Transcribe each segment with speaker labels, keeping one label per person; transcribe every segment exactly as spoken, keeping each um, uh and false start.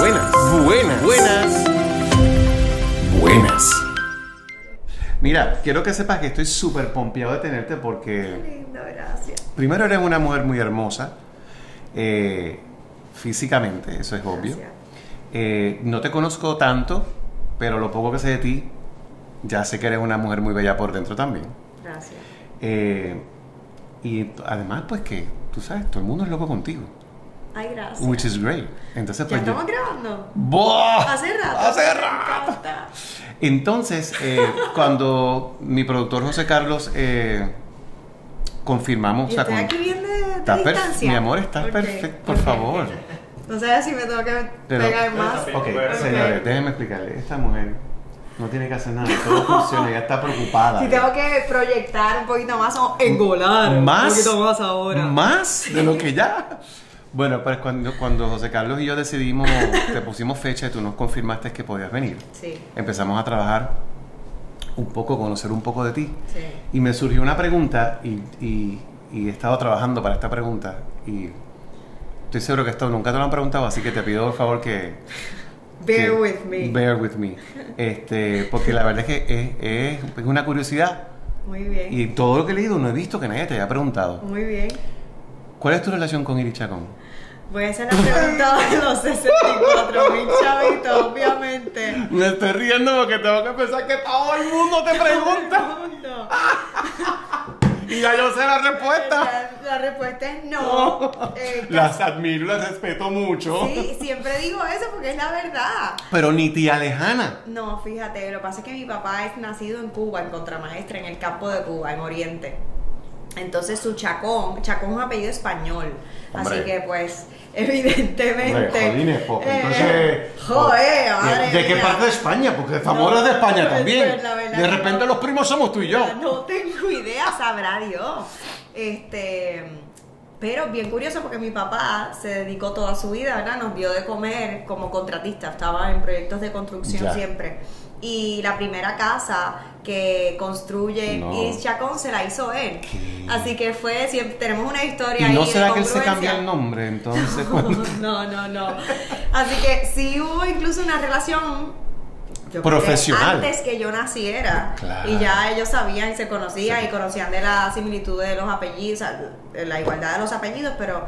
Speaker 1: buenas, buenas, buenas, buenas. Mira, quiero que sepas que estoy súper pompeado de tenerte porque...
Speaker 2: Qué lindo, gracias.
Speaker 1: Primero, eres una mujer muy hermosa, eh, físicamente, eso es obvio. Eh, no te conozco tanto, pero lo poco que sé de ti, ya sé que eres una mujer muy bella por dentro también.
Speaker 2: Gracias.
Speaker 1: Eh, y además, pues que, tú sabes, todo el mundo es loco contigo.
Speaker 2: Ay, gracias.
Speaker 1: Which is great. Entonces,
Speaker 2: ¿Ya
Speaker 1: pues,
Speaker 2: estamos
Speaker 1: yo...
Speaker 2: grabando?
Speaker 1: ¡Buah!
Speaker 2: Hace rato.
Speaker 1: Hace rato. Entonces, eh, cuando mi productor José Carlos eh, confirmamos...
Speaker 2: ¿Y
Speaker 1: o sea,
Speaker 2: estoy
Speaker 1: con,
Speaker 2: aquí bien de, de
Speaker 1: está
Speaker 2: distancia?
Speaker 1: Mi amor, estás
Speaker 2: Okay.
Speaker 1: perfecto, por
Speaker 2: Okay.
Speaker 1: favor.
Speaker 2: No sé si me tengo que
Speaker 1: Pero,
Speaker 2: pegar más.
Speaker 1: Ok,
Speaker 2: Okay.
Speaker 1: señores, déjenme explicarle. Esta mujer no tiene que hacer nada, todo funciona, ella está preocupada.
Speaker 2: Si tengo que proyectar un poquito más o engolar
Speaker 1: ¿Más?
Speaker 2: un poquito más ahora.
Speaker 1: Más de lo que ya... Bueno, pues cuando, cuando José Carlos y yo decidimos, te pusimos fecha y tú nos confirmaste que podías venir.
Speaker 2: Sí.
Speaker 1: Empezamos a trabajar un poco, conocer un poco de ti.
Speaker 2: Sí.
Speaker 1: Y me surgió una pregunta y, y, y he estado trabajando para esta pregunta y estoy seguro que esto nunca te lo han preguntado, así que te pido por favor que...
Speaker 2: Bear
Speaker 1: que,
Speaker 2: with me.
Speaker 1: Bear with me. Este, porque la verdad es que es, es, es una curiosidad
Speaker 2: Muy bien.
Speaker 1: y todo lo que he leído no he visto que nadie te haya preguntado.
Speaker 2: Muy bien.
Speaker 1: ¿Cuál es tu relación con Iris Chacón?
Speaker 2: Voy a hacer la pregunta de los sesenta y cuatro mil chavitos, obviamente.
Speaker 1: Me estoy riendo porque tengo que pensar que todo el mundo te pregunta.
Speaker 2: No.
Speaker 1: Y ya yo sé la respuesta.
Speaker 2: La, la respuesta es no. Eh,
Speaker 1: Las admiro, las respeto mucho.
Speaker 2: Sí, siempre digo eso porque es la verdad.
Speaker 1: Pero ni tía lejana.
Speaker 2: No, fíjate, lo que pasa es que mi papá es nacido en Cuba, en Contramaestre, en el campo de Cuba, en Oriente. Entonces su Chacón, Chacón es un apellido español.
Speaker 1: Hombre.
Speaker 2: Así que pues, evidentemente.
Speaker 1: Hombre, jolines, porque
Speaker 2: eh,
Speaker 1: entonces.
Speaker 2: joder, madre
Speaker 1: ¿De, de qué
Speaker 2: mía.
Speaker 1: parte de España? Porque Zamora
Speaker 2: No,
Speaker 1: es de España
Speaker 2: pues,
Speaker 1: también.
Speaker 2: pues, la verdad
Speaker 1: De
Speaker 2: que
Speaker 1: repente
Speaker 2: no.
Speaker 1: los primos somos tú y yo.
Speaker 2: No tengo idea, sabrá Dios. Este, pero bien curioso porque mi papá se dedicó toda su vida, ¿verdad? Nos dio de comer como contratista, estaba en proyectos de construcción
Speaker 1: Ya.
Speaker 2: siempre. Y la primera casa que construye
Speaker 1: No.
Speaker 2: Iris Chacón se la hizo él.
Speaker 1: ¿Qué?
Speaker 2: Así que fue, siempre tenemos una historia
Speaker 1: ¿Y
Speaker 2: ahí
Speaker 1: no
Speaker 2: de
Speaker 1: será que él se
Speaker 2: congruencia.
Speaker 1: cambia el nombre entonces? cuando-
Speaker 2: No, no, no. Así que sí hubo incluso una relación yo creo que
Speaker 1: Profesional.
Speaker 2: antes que yo naciera.
Speaker 1: Claro.
Speaker 2: Y ya ellos sabían y se conocían
Speaker 1: Sí.
Speaker 2: y conocían de la similitud de los apellidos, o sea, de la igualdad de los apellidos, pero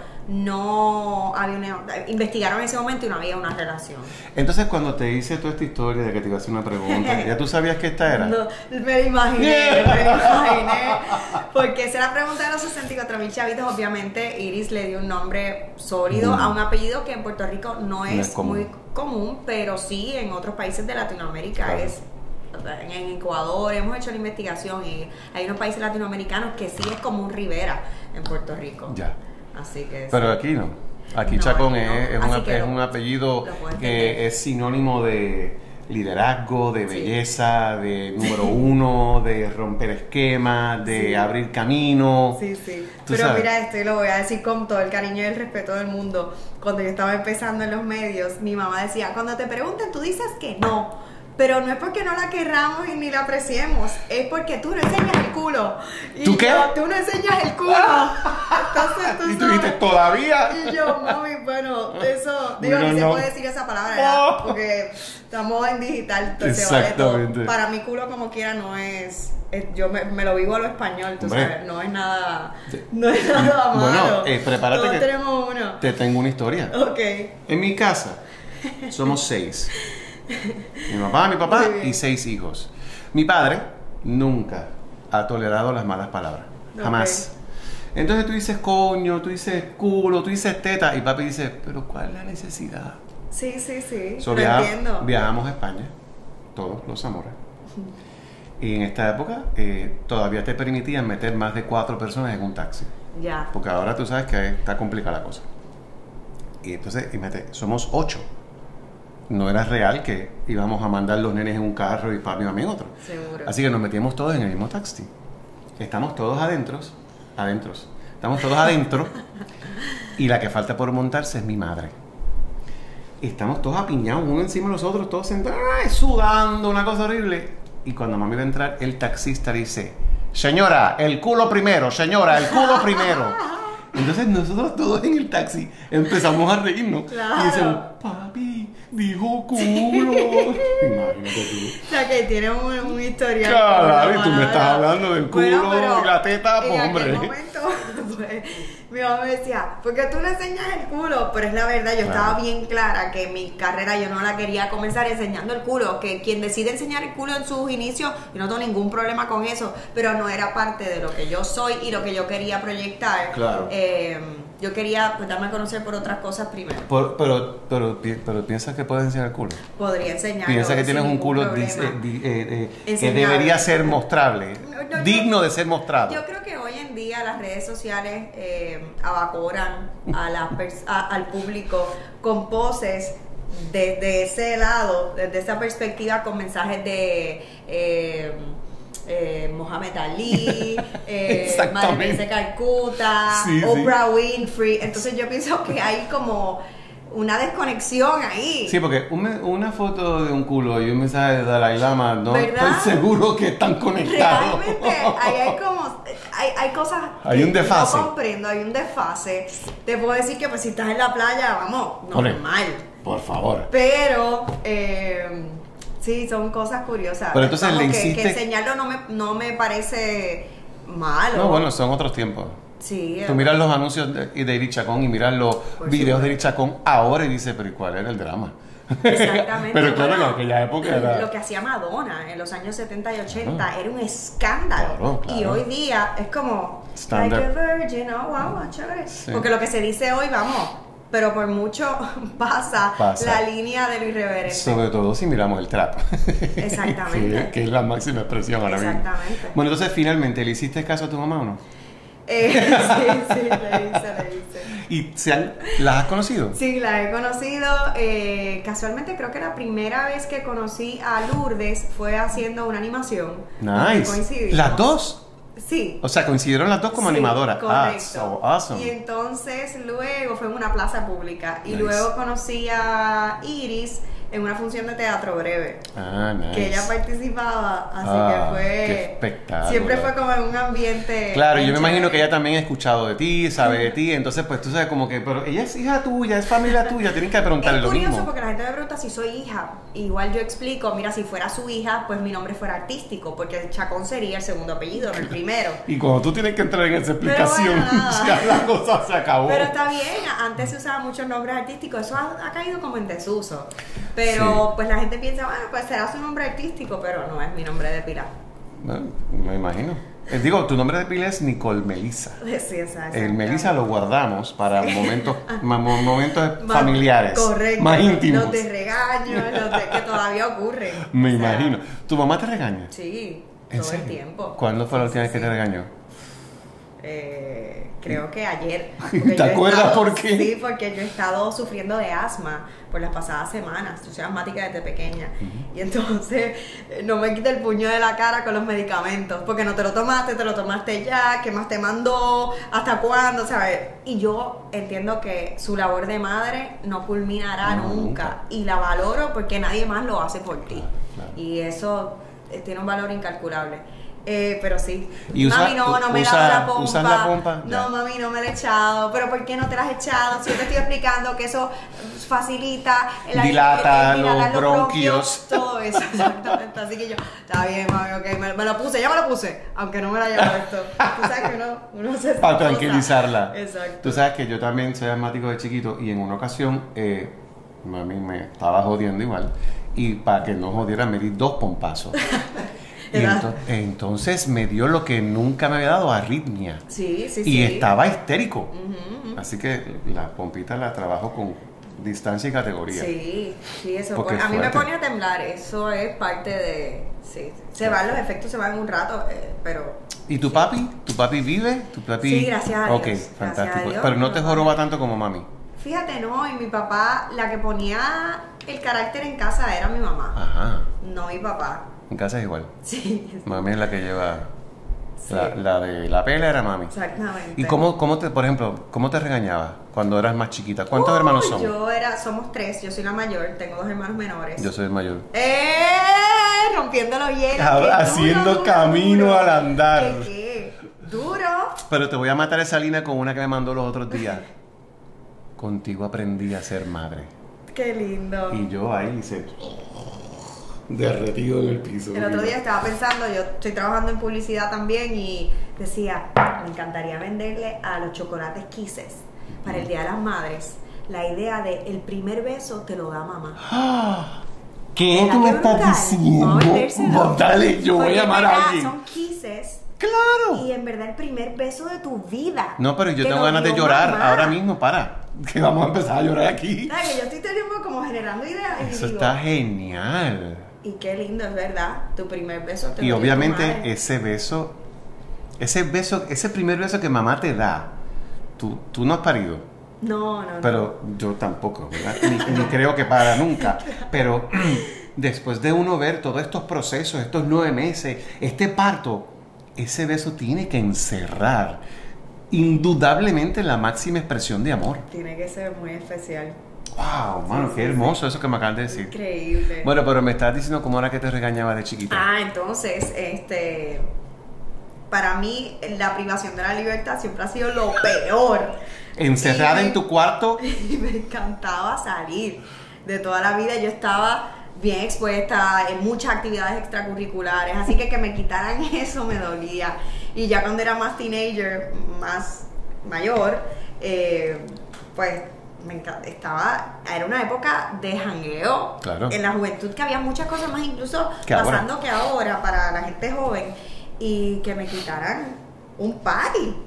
Speaker 2: no había una... Investigaron en ese momento y no había una relación.
Speaker 1: Entonces, cuando te hice toda esta historia de que te iba a hacer una pregunta, ¿ya tú sabías que esta era?
Speaker 2: No, me lo imaginé, me lo imaginé. Porque esa era la pregunta de los sesenta y cuatro mil chavitos. Obviamente, Iris le dio un nombre sólido
Speaker 1: Mm.
Speaker 2: a un apellido que en Puerto Rico no es,
Speaker 1: No es común.
Speaker 2: muy común, pero sí en otros países de Latinoamérica
Speaker 1: Claro.
Speaker 2: es. En en Ecuador hemos hecho la investigación y hay unos países latinoamericanos que sí es como un Rivera en Puerto Rico.
Speaker 1: Ya.
Speaker 2: Así que
Speaker 1: Pero
Speaker 2: sí.
Speaker 1: aquí no. Aquí
Speaker 2: No,
Speaker 1: Chacón
Speaker 2: aquí no.
Speaker 1: es, es,
Speaker 2: Así
Speaker 1: una-
Speaker 2: que
Speaker 1: es
Speaker 2: lo-
Speaker 1: un apellido
Speaker 2: lo puedo
Speaker 1: que
Speaker 2: entender.
Speaker 1: es sinónimo de liderazgo, de
Speaker 2: Sí.
Speaker 1: belleza, de número uno, de romper esquemas, de
Speaker 2: Sí.
Speaker 1: abrir camino.
Speaker 2: Sí, sí.
Speaker 1: Tú
Speaker 2: Pero
Speaker 1: sabes.
Speaker 2: mira esto, y lo voy a decir con todo el cariño y el respeto del mundo. Cuando yo estaba empezando en los medios, mi mamá decía, cuando te pregunten, tú dices que no. Pero no es porque no la querramos y ni la apreciemos, es porque tú no enseñas el culo. Y
Speaker 1: ¿Tú qué?
Speaker 2: yo, tú no enseñas el culo. Entonces tú
Speaker 1: Y tú
Speaker 2: sabes.
Speaker 1: dijiste, todavía.
Speaker 2: Y yo, mami, bueno, eso, digo,
Speaker 1: Bueno,
Speaker 2: ni se
Speaker 1: no.
Speaker 2: puede decir esa palabra,
Speaker 1: No.
Speaker 2: ¿verdad? Porque estamos en digital, entonces vale
Speaker 1: Exactamente.
Speaker 2: todo. Para mi culo como quiera no es, es- yo me, me lo vivo a lo español, tú
Speaker 1: Hombre.
Speaker 2: sabes, no es nada,
Speaker 1: Sí.
Speaker 2: no es nada malo.
Speaker 1: Bueno, eh, prepárate
Speaker 2: Todos
Speaker 1: que-
Speaker 2: tenemos uno.
Speaker 1: Te tengo una historia.
Speaker 2: Ok.
Speaker 1: En mi casa somos seis. Mi papá, mi papá
Speaker 2: Muy bien.
Speaker 1: y seis hijos. Mi padre nunca ha tolerado las malas palabras. Jamás. Entonces tú dices coño, tú dices culo, tú dices teta y papi dice, pero ¿cuál es la necesidad?
Speaker 2: Sí, sí, sí,
Speaker 1: So,
Speaker 2: lo
Speaker 1: viaja-
Speaker 2: entiendo.
Speaker 1: viajamos a España, todos los Zamora. Y en esta época eh, todavía te permitían meter más de cuatro personas en un taxi.
Speaker 2: Ya.
Speaker 1: Porque ahora tú sabes que está complicada la cosa. Y entonces, imagínate, somos ocho. No era real que íbamos a mandar los nenes en un carro y papi y mami en otro.
Speaker 2: Seguro.
Speaker 1: Así que nos metíamos todos en el mismo taxi. Estamos todos adentro, adentro. Estamos todos adentro y la que falta por montarse es mi madre. Estamos todos apiñados, uno encima de los otros, todos sentados, ¡ay! Sudando, una cosa horrible. Y cuando mami va a entrar, el taxista dice, señora, el culo primero, señora, el culo primero. Entonces nosotros todos en el taxi empezamos a reírnos.
Speaker 2: Claro.
Speaker 1: Y decimos, papi, dijo culo. Imagínate tú.
Speaker 2: O sea, que tiene un, un historial.
Speaker 1: Claro,
Speaker 2: con
Speaker 1: y tú me
Speaker 2: la
Speaker 1: estás
Speaker 2: palabra.
Speaker 1: hablando del culo
Speaker 2: Bueno, pero
Speaker 1: y la teta, pues,
Speaker 2: en
Speaker 1: hombre.
Speaker 2: aquel momento, pues, mi mamá me decía, ¿por qué tú le enseñas el culo? Pero es la verdad, yo
Speaker 1: Claro.
Speaker 2: estaba bien clara que mi carrera yo no la quería comenzar enseñando el culo, que quien decide enseñar el culo en sus inicios, yo no tengo ningún problema con eso, pero no era parte de lo que yo soy y lo que yo quería proyectar.
Speaker 1: Claro.
Speaker 2: Eh, yo quería pues darme a conocer por otras cosas primero.
Speaker 1: Por- pero, pero, pi- pero piensas que puedes enseñar el culo.
Speaker 2: Podría enseñar.
Speaker 1: Piensa que tienes un culo dis- eh, di- eh, eh, que
Speaker 2: Enseñable.
Speaker 1: debería ser mostrable,
Speaker 2: No, no,
Speaker 1: digno
Speaker 2: yo-
Speaker 1: de ser mostrado.
Speaker 2: Yo creo que hoy en día las redes sociales eh, abacoran a la pers- a- al público con poses desde ese lado, desde esa perspectiva, con mensajes de eh, eh, Mohamed Ali, eh,
Speaker 1: Exactamente.
Speaker 2: María Teresa de Calcuta,
Speaker 1: Sí, sí.
Speaker 2: Oprah Winfrey. Entonces yo pienso que hay como una desconexión ahí.
Speaker 1: Sí, porque un me- una foto de un culo y un mensaje de Dalai Lama, no
Speaker 2: ¿Verdad?
Speaker 1: estoy seguro que están conectados.
Speaker 2: Realmente ahí hay como hay, hay cosas
Speaker 1: Hay
Speaker 2: que
Speaker 1: un desfase.
Speaker 2: no comprendo, hay un desfase. Te puedo decir que pues si estás en la playa, vamos,
Speaker 1: Ole.
Speaker 2: normal.
Speaker 1: Por favor.
Speaker 2: Pero eh, sí, son cosas curiosas.
Speaker 1: Pero entonces
Speaker 2: Vamos,
Speaker 1: le
Speaker 2: que-
Speaker 1: insiste-
Speaker 2: que enseñarlo no me, no me parece malo.
Speaker 1: No, bueno, son otros tiempos.
Speaker 2: Sí,
Speaker 1: Tú miras los anuncios de, de Eric Chacón y miras los
Speaker 2: Por
Speaker 1: videos
Speaker 2: supuesto.
Speaker 1: de Eric Chacón ahora y dices, pero ¿y cuál era el drama?
Speaker 2: Exactamente.
Speaker 1: Pero claro,
Speaker 2: Bueno,
Speaker 1: en aquella época era...
Speaker 2: lo que hacía Madonna en los años setenta y ochenta era un escándalo.
Speaker 1: Claro, claro.
Speaker 2: Y hoy día es como
Speaker 1: Standard.
Speaker 2: like a virgin, oh wow, chévere.
Speaker 1: Sí.
Speaker 2: Porque lo que se dice hoy, vamos, pero por mucho pasa,
Speaker 1: Pasa.
Speaker 2: la línea de lo irreverente.
Speaker 1: Sobre todo si miramos el trap.
Speaker 2: Exactamente.
Speaker 1: que, que es la máxima expresión ahora mismo.
Speaker 2: Exactamente.
Speaker 1: Bueno, entonces finalmente, ¿le hiciste caso a tu mamá o no?
Speaker 2: Eh, sí, sí, le hice, le hice.
Speaker 1: ¿Y se han- las has conocido?
Speaker 2: Sí, la he conocido. eh, casualmente creo que la primera vez que conocí a Lourdes fue haciendo una animación. donde
Speaker 1: Nice.
Speaker 2: coincidimos.
Speaker 1: ¿Las dos?
Speaker 2: Sí.
Speaker 1: O sea, coincidieron las dos como
Speaker 2: Sí,
Speaker 1: animadoras. Ah,
Speaker 2: correcto.
Speaker 1: so awesome.
Speaker 2: Y entonces luego fue en una plaza pública. Y
Speaker 1: Nice.
Speaker 2: luego conocí a Iris en una función de teatro breve.
Speaker 1: Ah, nice.
Speaker 2: Que ella participaba, así
Speaker 1: Ah,
Speaker 2: que fue.
Speaker 1: qué espectáculo.
Speaker 2: Siempre fue como en un ambiente.
Speaker 1: Claro, yo me
Speaker 2: bien
Speaker 1: imagino que
Speaker 2: chévere.
Speaker 1: ella también ha escuchado de ti, sabe de ti, entonces pues tú sabes como que, pero ella es hija tuya, es familia tuya, tienen que preguntarle
Speaker 2: Es
Speaker 1: lo
Speaker 2: curioso
Speaker 1: mismo.
Speaker 2: porque la gente me pregunta si soy hija. Igual yo explico, mira, si fuera su hija, pues mi nombre fuera artístico, porque Chacón sería el segundo apellido, no el primero.
Speaker 1: Y cuando tú tienes que entrar en esa explicación,
Speaker 2: bueno, nada.
Speaker 1: ya la cosa se acabó.
Speaker 2: Pero está bien, antes se usaban muchos nombres artísticos, eso ha, ha caído como en desuso. Pero
Speaker 1: Sí.
Speaker 2: pues la gente piensa, bueno, pues será su nombre artístico, pero no es mi nombre de pila.
Speaker 1: No, me imagino. Eh, digo, tu nombre de pila es Nicole Melissa.
Speaker 2: Sí, exacto.
Speaker 1: El Melissa lo guardamos para momentos, ma- mo- momentos
Speaker 2: Más-
Speaker 1: familiares,
Speaker 2: correcto,
Speaker 1: más íntimos.
Speaker 2: Los de regaños, los de, que todavía ocurren.
Speaker 1: Me
Speaker 2: O sea,
Speaker 1: imagino. ¿Tu mamá te regaña?
Speaker 2: Sí,
Speaker 1: ¿En
Speaker 2: todo el
Speaker 1: serio?
Speaker 2: tiempo.
Speaker 1: ¿Cuándo fue la
Speaker 2: Sí,
Speaker 1: última vez
Speaker 2: sí,
Speaker 1: que te
Speaker 2: sí.
Speaker 1: regañó?
Speaker 2: Eh, creo que ayer.
Speaker 1: ¿Te
Speaker 2: porque yo he
Speaker 1: acuerdas
Speaker 2: estado-
Speaker 1: por qué?
Speaker 2: Sí, porque yo he estado sufriendo de asma por las pasadas semanas. Yo soy asmática desde pequeña. Y entonces eh, no me quita el puño de la cara con los medicamentos. Porque no te lo tomaste, te lo tomaste ya, ¿qué más te mandó? ¿Hasta cuándo? ¿Sabes? Y yo entiendo que su labor de madre no culminará
Speaker 1: No,
Speaker 2: nunca.
Speaker 1: nunca.
Speaker 2: Y la valoro porque nadie más lo hace por ti.
Speaker 1: Claro, claro.
Speaker 2: Y eso eh, tiene un valor incalculable. Eh, pero sí.
Speaker 1: ¿Y usa-
Speaker 2: mami, no, no me he
Speaker 1: usa-
Speaker 2: dado la pompa.
Speaker 1: usas la pompa?
Speaker 2: No,
Speaker 1: Ya.
Speaker 2: mami, no me la he echado. ¿Pero por qué no te la has echado? Si yo te estoy explicando que eso facilita el
Speaker 1: Dilata
Speaker 2: el- el- dilatar
Speaker 1: los bronquios.
Speaker 2: todo eso, exactamente. Así que yo, está bien, mami, ok, me, me lo puse, ya me lo puse, aunque no me lo haya puesto. Tú sabes que uno, uno se
Speaker 1: Para
Speaker 2: cosa.
Speaker 1: tranquilizarla.
Speaker 2: Exacto.
Speaker 1: Tú sabes que yo también soy asmático de chiquito y en una ocasión eh, mami me estaba jodiendo igual y para que no jodiera me di dos pompazos. Y
Speaker 2: Edad.
Speaker 1: ento- entonces me dio lo que nunca me había dado, arritmia.
Speaker 2: Sí, sí,
Speaker 1: Y
Speaker 2: sí.
Speaker 1: estaba histérico.
Speaker 2: Ujú, ujú.
Speaker 1: Así que la pompita la trabajo con distancia y categoría.
Speaker 2: Sí, sí, eso.
Speaker 1: Porque
Speaker 2: pone- a mí me
Speaker 1: fuerte.
Speaker 2: pone a temblar. Eso es parte de. Sí, se
Speaker 1: Sí.
Speaker 2: van los efectos, se van un rato, eh, pero.
Speaker 1: ¿Y tu papi? ¿Tu papi vive? ¿Tu papi?
Speaker 2: Sí, gracias a Dios.
Speaker 1: Ok,
Speaker 2: Gracias
Speaker 1: fantástico.
Speaker 2: a Dios,
Speaker 1: Pero no
Speaker 2: mi
Speaker 1: te
Speaker 2: papá.
Speaker 1: joroba tanto como mami.
Speaker 2: Fíjate, no, y mi papá, la que ponía el carácter en casa era mi mamá,
Speaker 1: Ajá.
Speaker 2: no mi papá.
Speaker 1: En casa es igual.
Speaker 2: Sí,
Speaker 1: Mami es la que lleva.
Speaker 2: Sí.
Speaker 1: La, la de la pela era mami.
Speaker 2: exactamente.
Speaker 1: ¿Y cómo, cómo te, por ejemplo, cómo te regañaba cuando eras más chiquita? ¿Cuántos
Speaker 2: Uy,
Speaker 1: hermanos son?
Speaker 2: Yo era, somos tres, yo soy la mayor, tengo dos hermanos menores.
Speaker 1: Yo soy el mayor.
Speaker 2: ¡Eh! Rompiendo los hielos.
Speaker 1: Ah,
Speaker 2: qué
Speaker 1: haciendo
Speaker 2: duro,
Speaker 1: camino
Speaker 2: duro.
Speaker 1: al andar.
Speaker 2: ¿Qué, qué? Duro.
Speaker 1: Pero te voy a matar esa línea con una que me mandó los otros días. Contigo aprendí a ser madre.
Speaker 2: Qué lindo.
Speaker 1: Y yo ahí hice derretido en el piso.
Speaker 2: El otro día estaba pensando, yo estoy trabajando en publicidad también y decía, me encantaría venderle a los chocolates Kisses para el Día de las Madres la idea de el primer beso te lo da mamá.
Speaker 1: ¿Qué
Speaker 2: ¿Verdad
Speaker 1: tú me
Speaker 2: que
Speaker 1: estás
Speaker 2: brutal?
Speaker 1: diciendo?
Speaker 2: Vamos a vendérselo.
Speaker 1: Pues dale, yo voy
Speaker 2: Porque
Speaker 1: a llamar
Speaker 2: en
Speaker 1: a
Speaker 2: verdad
Speaker 1: alguien.
Speaker 2: Son Kisses.
Speaker 1: ¡Claro!
Speaker 2: Y en verdad el primer beso de tu vida.
Speaker 1: No, pero yo
Speaker 2: te
Speaker 1: tengo
Speaker 2: lo
Speaker 1: ganas de
Speaker 2: dio
Speaker 1: llorar
Speaker 2: mamá.
Speaker 1: ahora mismo, para. Que vamos a empezar a llorar aquí.
Speaker 2: ¿Sabes? Que yo estoy todo el tiempo como generando ideas y
Speaker 1: Eso
Speaker 2: digo,
Speaker 1: está genial.
Speaker 2: y qué lindo, es verdad. Tu primer beso te
Speaker 1: Y
Speaker 2: lo dio tu
Speaker 1: obviamente
Speaker 2: madre.
Speaker 1: ese beso, ese beso, ese primer beso que mamá te da, tú, tú no has parido.
Speaker 2: No, no, no.
Speaker 1: Pero yo tampoco, ¿verdad? Ni, ni creo que para nunca. Pero después de uno ver todos estos procesos, estos nueve meses, este parto, ese beso tiene que encerrar indudablemente la máxima expresión de amor.
Speaker 2: Tiene que ser muy especial.
Speaker 1: Wow, mano,
Speaker 2: Sí,
Speaker 1: qué
Speaker 2: sí,
Speaker 1: hermoso eso que me acabas de decir.
Speaker 2: Increíble.
Speaker 1: Bueno, pero me estás diciendo cómo era que te regañaba de chiquita.
Speaker 2: Ah, entonces, este, para mí la privación de la libertad siempre ha sido lo peor.
Speaker 1: Encerrada
Speaker 2: Y
Speaker 1: en tu cuarto.
Speaker 2: Y me encantaba salir. De toda la vida yo estaba bien expuesta en muchas actividades extracurriculares, así que que me quitaran eso me dolía. Y ya cuando era más teenager, más mayor, eh, pues me encanta, estaba, era una época de jangueo.
Speaker 1: Claro.
Speaker 2: En la juventud que había muchas cosas más incluso
Speaker 1: Que ahora.
Speaker 2: pasando que ahora para la gente joven, y que me quitaran un party.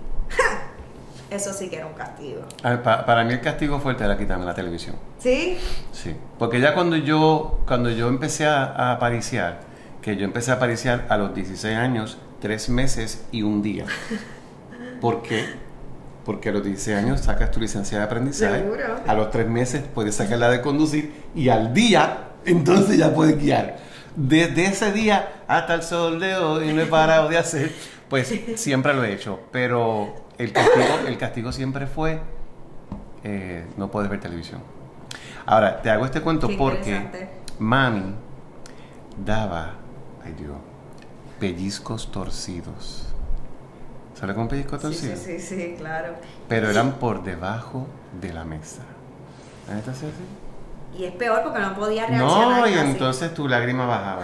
Speaker 2: Eso sí que era un castigo.
Speaker 1: A ver, pa- para mí el castigo fuerte era quitarme la televisión.
Speaker 2: ¿Sí?
Speaker 1: Sí, porque ya cuando yo, cuando yo empecé a, a apariciar, que yo empecé a apariciar a los dieciséis años, tres meses y un día. ¿Por qué? Porque a los dieciséis años sacas tu licencia de aprendizaje,
Speaker 2: Seguro.
Speaker 1: a los tres meses puedes sacar la de conducir y al día, entonces ya puedes guiar. Desde ese día hasta el sol de hoy no he parado de hacer, pues siempre lo he hecho, pero el castigo, el castigo siempre fue eh, no puedes ver televisión. Ahora, te hago este cuento
Speaker 2: Qué
Speaker 1: porque
Speaker 2: interesante.
Speaker 1: mami daba, ay Dios, pellizcos torcidos. ¿Sabes con pellizco
Speaker 2: Sí,
Speaker 1: torcido?
Speaker 2: sí, sí, sí, claro.
Speaker 1: Pero eran por debajo de la mesa. ¿Ah, ¿estás así?
Speaker 2: Y es peor porque no podía reaccionar.
Speaker 1: No, y
Speaker 2: casi.
Speaker 1: entonces tu lágrima bajaba.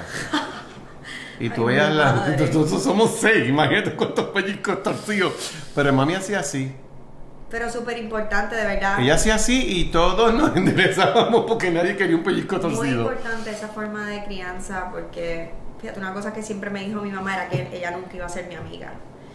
Speaker 1: Y tú
Speaker 2: Ay,
Speaker 1: veías
Speaker 2: mi
Speaker 1: la.
Speaker 2: madre.
Speaker 1: Nosotros somos seis, imagínate cuántos pellizcos torcidos. Pero mami hacía así.
Speaker 2: Pero súper importante, de verdad.
Speaker 1: Ella hacía así y todos nos enderezábamos porque nadie quería un pellizco
Speaker 2: Muy
Speaker 1: torcido.
Speaker 2: importante esa forma de crianza porque, fíjate, una cosa que siempre me dijo mi mamá era que ella nunca iba a ser mi amiga.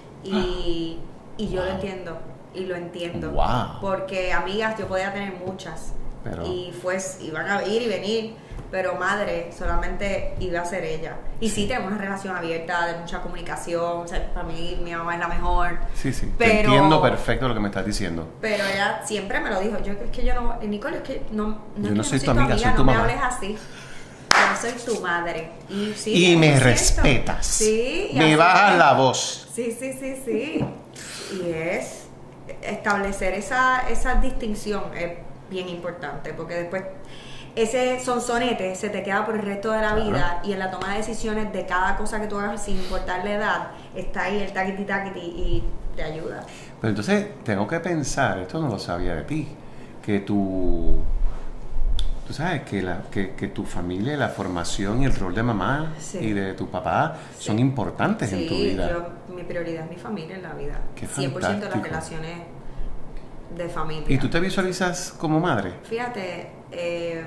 Speaker 2: Y, y yo lo entiendo, y lo entiendo.
Speaker 1: Wow.
Speaker 2: Porque amigas yo podía tener muchas.
Speaker 1: Pero-
Speaker 2: Y pues iban a ir y venir, pero madre solamente iba a ser ella. Y sí, tenemos una relación abierta, de mucha comunicación. O sea, para mí mi mamá es la mejor.
Speaker 1: Sí, sí. Te
Speaker 2: Pero-
Speaker 1: entiendo perfecto lo que me estás diciendo.
Speaker 2: Pero ella siempre me lo dijo. Yo es que yo no, Nicole, es que no, no,
Speaker 1: Yo
Speaker 2: es que
Speaker 1: no soy tu amiga, soy
Speaker 2: no
Speaker 1: tu
Speaker 2: me
Speaker 1: mamá.
Speaker 2: hables así. Yo soy tu madre. Y, sí,
Speaker 1: Y
Speaker 2: es
Speaker 1: me
Speaker 2: cierto.
Speaker 1: respetas.
Speaker 2: Sí. y
Speaker 1: Me
Speaker 2: así
Speaker 1: bajas
Speaker 2: es.
Speaker 1: la voz.
Speaker 2: Sí, sí, sí, sí. Y es establecer esa, esa distinción es bien importante porque después ese sonsonete se te queda por el resto de la
Speaker 1: Claro.
Speaker 2: vida y en la toma de decisiones de cada cosa que tú hagas sin importar la edad está ahí el taquiti taquiti y te ayuda.
Speaker 1: Pero entonces tengo que pensar, esto no lo sabía de ti, que tu, tú sabes, que, la, que, que tu familia, la formación y el rol de mamá
Speaker 2: Sí.
Speaker 1: y de tu papá
Speaker 2: Sí.
Speaker 1: son importantes en tu vida.
Speaker 2: yo, mi prioridad es mi familia en la vida.
Speaker 1: Qué
Speaker 2: cien por ciento las
Speaker 1: fantástico.
Speaker 2: relaciones de familia.
Speaker 1: ¿Y tú te visualizas como madre?
Speaker 2: Fíjate, eh,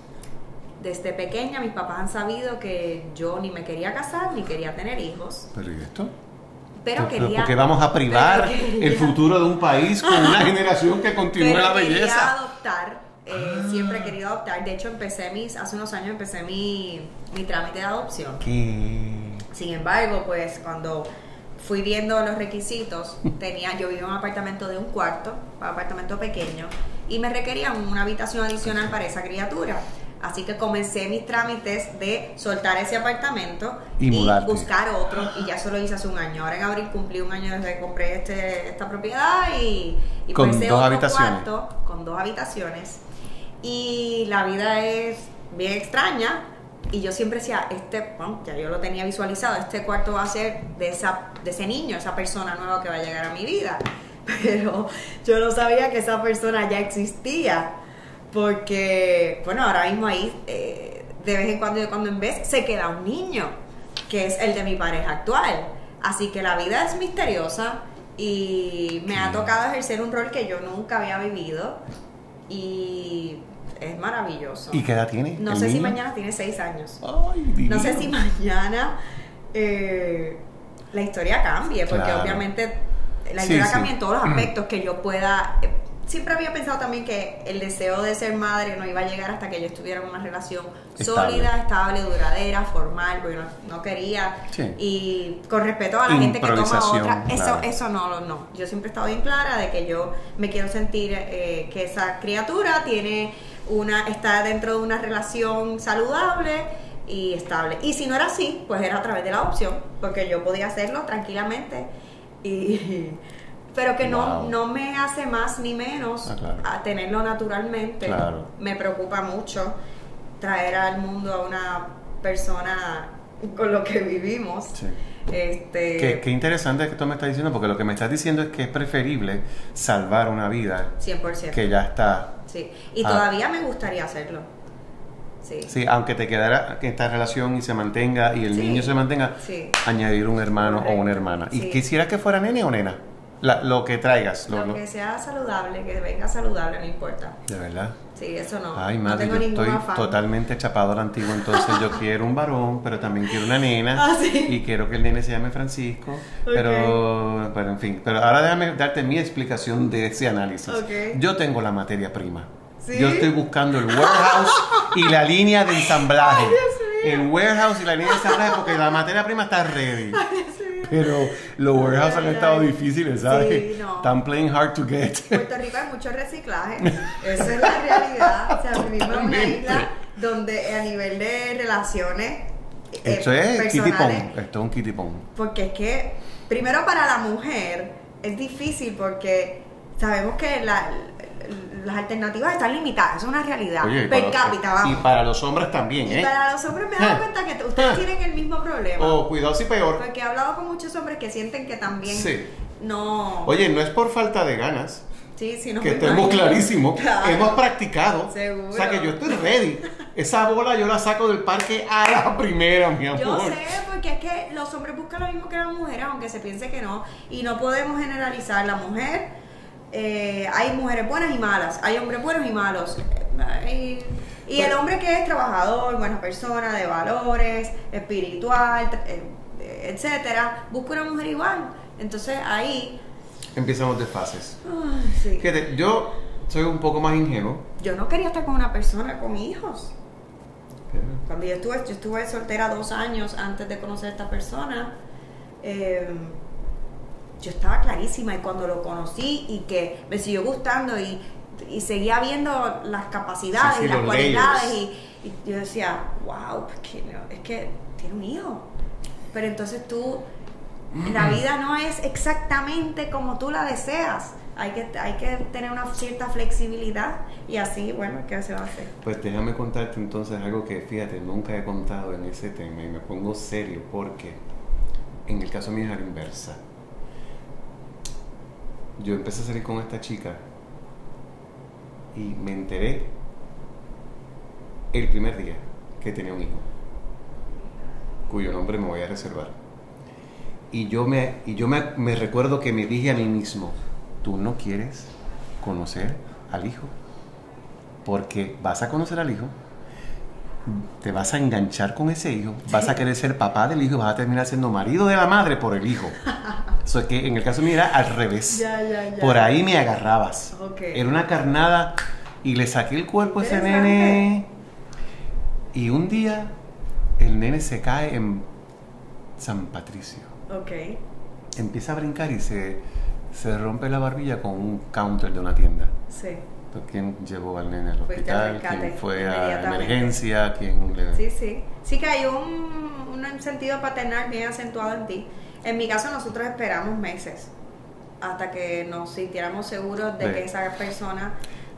Speaker 2: desde pequeña mis papás han sabido que yo ni me quería casar ni quería tener hijos,
Speaker 1: ¿Pero y esto?
Speaker 2: pero
Speaker 1: Pero-
Speaker 2: quería...
Speaker 1: Porque vamos a privar
Speaker 2: pero quería-
Speaker 1: el futuro de un país con una generación que continúe
Speaker 2: pero
Speaker 1: la
Speaker 2: quería
Speaker 1: belleza.
Speaker 2: adoptar, eh, siempre he querido adoptar. De hecho, empecé mis, hace unos años empecé mi, mi trámite de adopción.
Speaker 1: ¿Qué?
Speaker 2: Sin embargo, pues cuando fui viendo los requisitos, tenía, yo vivía en un apartamento de un cuarto, un apartamento pequeño, y me requerían una habitación adicional para esa criatura. Así que comencé mis trámites de soltar ese apartamento
Speaker 1: Y
Speaker 2: y,
Speaker 1: mudarte.
Speaker 2: buscar otro, y ya eso lo hice hace un año. Ahora en abril cumplí un año desde que compré este, esta propiedad y, y
Speaker 1: Con
Speaker 2: pues ese
Speaker 1: dos
Speaker 2: otro
Speaker 1: habitaciones.
Speaker 2: cuarto con dos habitaciones. Y la vida es bien extraña Y yo siempre decía, este, bueno, ya yo lo tenía visualizado, este cuarto va a ser de, esa, de ese niño, esa persona nueva que va a llegar a mi vida. Pero yo no sabía que esa persona ya existía, porque, bueno, ahora mismo ahí, eh, de vez en cuando, de cuando en vez, se queda un niño, que es el de mi pareja actual. Así que la vida es misteriosa y me ha tocado ejercer un rol que yo nunca había vivido y es maravilloso.
Speaker 1: ¿Y qué edad tiene?
Speaker 2: No sé niño? si mañana tiene seis años.
Speaker 1: Ay, divino.
Speaker 2: No sé si mañana eh, la historia cambie, porque
Speaker 1: claro.
Speaker 2: obviamente la
Speaker 1: sí,
Speaker 2: historia
Speaker 1: sí.
Speaker 2: cambia en todos los aspectos que yo pueda. Eh, siempre había pensado también que el deseo de ser madre no iba a llegar hasta que yo estuviera en una relación
Speaker 1: estable.
Speaker 2: sólida, estable, duradera, formal, porque no, no quería.
Speaker 1: Sí.
Speaker 2: Y con respeto a la gente que toma otra, eso,
Speaker 1: claro.
Speaker 2: eso no, no. Yo siempre he estado bien clara de que yo me quiero sentir eh, que esa criatura tiene una, está dentro de una relación saludable y estable. Y si no era así, pues era a través de la adopción, porque yo podía hacerlo tranquilamente. Y pero que no,
Speaker 1: wow.
Speaker 2: no me hace más ni menos
Speaker 1: ah, claro.
Speaker 2: a tenerlo naturalmente.
Speaker 1: Claro.
Speaker 2: Me preocupa mucho traer al mundo a una persona con lo que vivimos.
Speaker 1: Sí.
Speaker 2: Este...
Speaker 1: Qué, qué interesante que tú me estás diciendo, porque lo que me estás diciendo es que es preferible salvar una vida
Speaker 2: cien por ciento.
Speaker 1: que ya está.
Speaker 2: Sí, y
Speaker 1: ah.
Speaker 2: todavía me gustaría hacerlo. Sí.
Speaker 1: Sí, aunque te quedara esta relación y se mantenga y el
Speaker 2: sí.
Speaker 1: niño se mantenga,
Speaker 2: sí.
Speaker 1: añadir un hermano
Speaker 2: Correcto.
Speaker 1: o una hermana. ¿Y
Speaker 2: sí.
Speaker 1: quisieras que fuera nene o nena? La, lo que traigas.
Speaker 2: Lo,
Speaker 1: lo, lo
Speaker 2: que sea saludable, que venga saludable, no importa.
Speaker 1: De verdad.
Speaker 2: Sí, eso no.
Speaker 1: Ay,
Speaker 2: no
Speaker 1: madre,
Speaker 2: tengo
Speaker 1: yo
Speaker 2: ningún
Speaker 1: estoy
Speaker 2: afán.
Speaker 1: totalmente chapado a la antigua, entonces yo quiero un varón, pero también quiero una nena.
Speaker 2: Ah, ¿sí?
Speaker 1: Y quiero que el nene se llame Francisco.
Speaker 2: Okay.
Speaker 1: Pero, pero, en fin. Pero ahora déjame darte mi explicación de ese análisis.
Speaker 2: Okay.
Speaker 1: Yo tengo la materia prima.
Speaker 2: ¿Sí?
Speaker 1: Yo estoy buscando el warehouse y la línea de ensamblaje.
Speaker 2: Ay, Dios mío.
Speaker 1: El warehouse y la línea de ensamblaje, porque la materia prima está ready.
Speaker 2: Ay, Dios mío.
Speaker 1: Pero los warehouses han
Speaker 2: Ay,
Speaker 1: estado
Speaker 2: ay.
Speaker 1: difíciles, ¿sabes?
Speaker 2: Sí, no.
Speaker 1: Están playing hard to get.
Speaker 2: En Puerto Rico hay mucho reciclaje. Esa es la realidad. O sea, vivimos en una isla donde a nivel de relaciones eh,
Speaker 1: Esto es kitty
Speaker 2: personales,
Speaker 1: pong. Esto es un kitty pong.
Speaker 2: porque es que, primero para la mujer es difícil porque sabemos que la, las alternativas están limitadas, eso es una realidad.
Speaker 1: Oye, y
Speaker 2: per
Speaker 1: para-
Speaker 2: cápita, vamos.
Speaker 1: Y para los hombres también,
Speaker 2: Y
Speaker 1: ¿eh?
Speaker 2: para los hombres me he dado
Speaker 1: Ah.
Speaker 2: cuenta que t- ustedes
Speaker 1: Ah.
Speaker 2: tienen el mismo problema.
Speaker 1: Oh, cuidado si peor.
Speaker 2: Porque he hablado con muchos hombres que sienten que también
Speaker 1: Sí.
Speaker 2: no...
Speaker 1: Oye, no es por falta de ganas,
Speaker 2: sí, sí, no
Speaker 1: que
Speaker 2: me
Speaker 1: estemos
Speaker 2: imagino.
Speaker 1: clarísimos.
Speaker 2: Claro.
Speaker 1: Hemos practicado.
Speaker 2: Seguro.
Speaker 1: O sea que yo estoy ready. Esa bola yo la saco del parque a la primera, mi amor.
Speaker 2: Yo sé, porque es que los hombres buscan lo mismo que las mujeres, aunque se piense que no. Y no podemos generalizar. La mujer, eh, hay mujeres buenas y malas, hay hombres buenos y malos. Y, y el hombre que es trabajador, buena persona, de valores, espiritual, eh, etcétera, busca una mujer igual. Entonces ahí...
Speaker 1: Empezamos de fases.
Speaker 2: Ay, sí.
Speaker 1: Fíjate, yo soy un poco más ingenuo.
Speaker 2: Yo no quería estar con una persona con hijos. Cuando yo estuve, yo estuve soltera dos años antes de conocer a esta persona, eh, yo estaba clarísima y cuando lo conocí y que me siguió gustando y, y seguía viendo las capacidades
Speaker 1: Sí, sí,
Speaker 2: y las
Speaker 1: los
Speaker 2: cualidades
Speaker 1: layers.
Speaker 2: y, y yo decía, wow, porque no, es que tiene un hijo. Pero entonces tú, la vida no es exactamente como tú la deseas. Hay que, hay que tener una cierta flexibilidad y así, bueno, ¿qué se va a hacer?
Speaker 1: Pues déjame contarte entonces algo que, fíjate, nunca he contado en ese tema y me pongo serio porque en el caso mío es a la inversa. Yo empecé a salir con esta chica y me enteré el primer día que tenía un hijo, cuyo nombre me voy a reservar. Y yo me, y yo me, me recuerdo que me dije a mí mismo, tú no quieres conocer al hijo, porque vas a conocer al hijo, te vas a enganchar con ese hijo, vas a querer ser papá del hijo y vas a terminar siendo marido de la madre por el hijo. Eso es que en el caso mío era al revés.
Speaker 2: Ya, ya, ya.
Speaker 1: Por ahí me agarrabas.
Speaker 2: Okay.
Speaker 1: Era una carnada y le saqué el cuerpo a ese
Speaker 2: Interesante.
Speaker 1: nene. Y un día el nene se cae en San Patricio.
Speaker 2: Ok.
Speaker 1: Empieza a brincar y se, se rompe la barbilla con un counter de una tienda.
Speaker 2: Sí.
Speaker 1: Entonces, ¿quién llevó al nene al
Speaker 2: Fuiste al
Speaker 1: hospital?
Speaker 2: rescate
Speaker 1: ¿Quién fue a
Speaker 2: inmediatamente.
Speaker 1: emergencia? ¿Quién le...?
Speaker 2: Sí, sí. Sí que hay un, un sentido paternal bien acentuado en ti. En mi caso nosotros esperamos meses hasta que nos sintiéramos seguros de
Speaker 1: Sí.
Speaker 2: que esa persona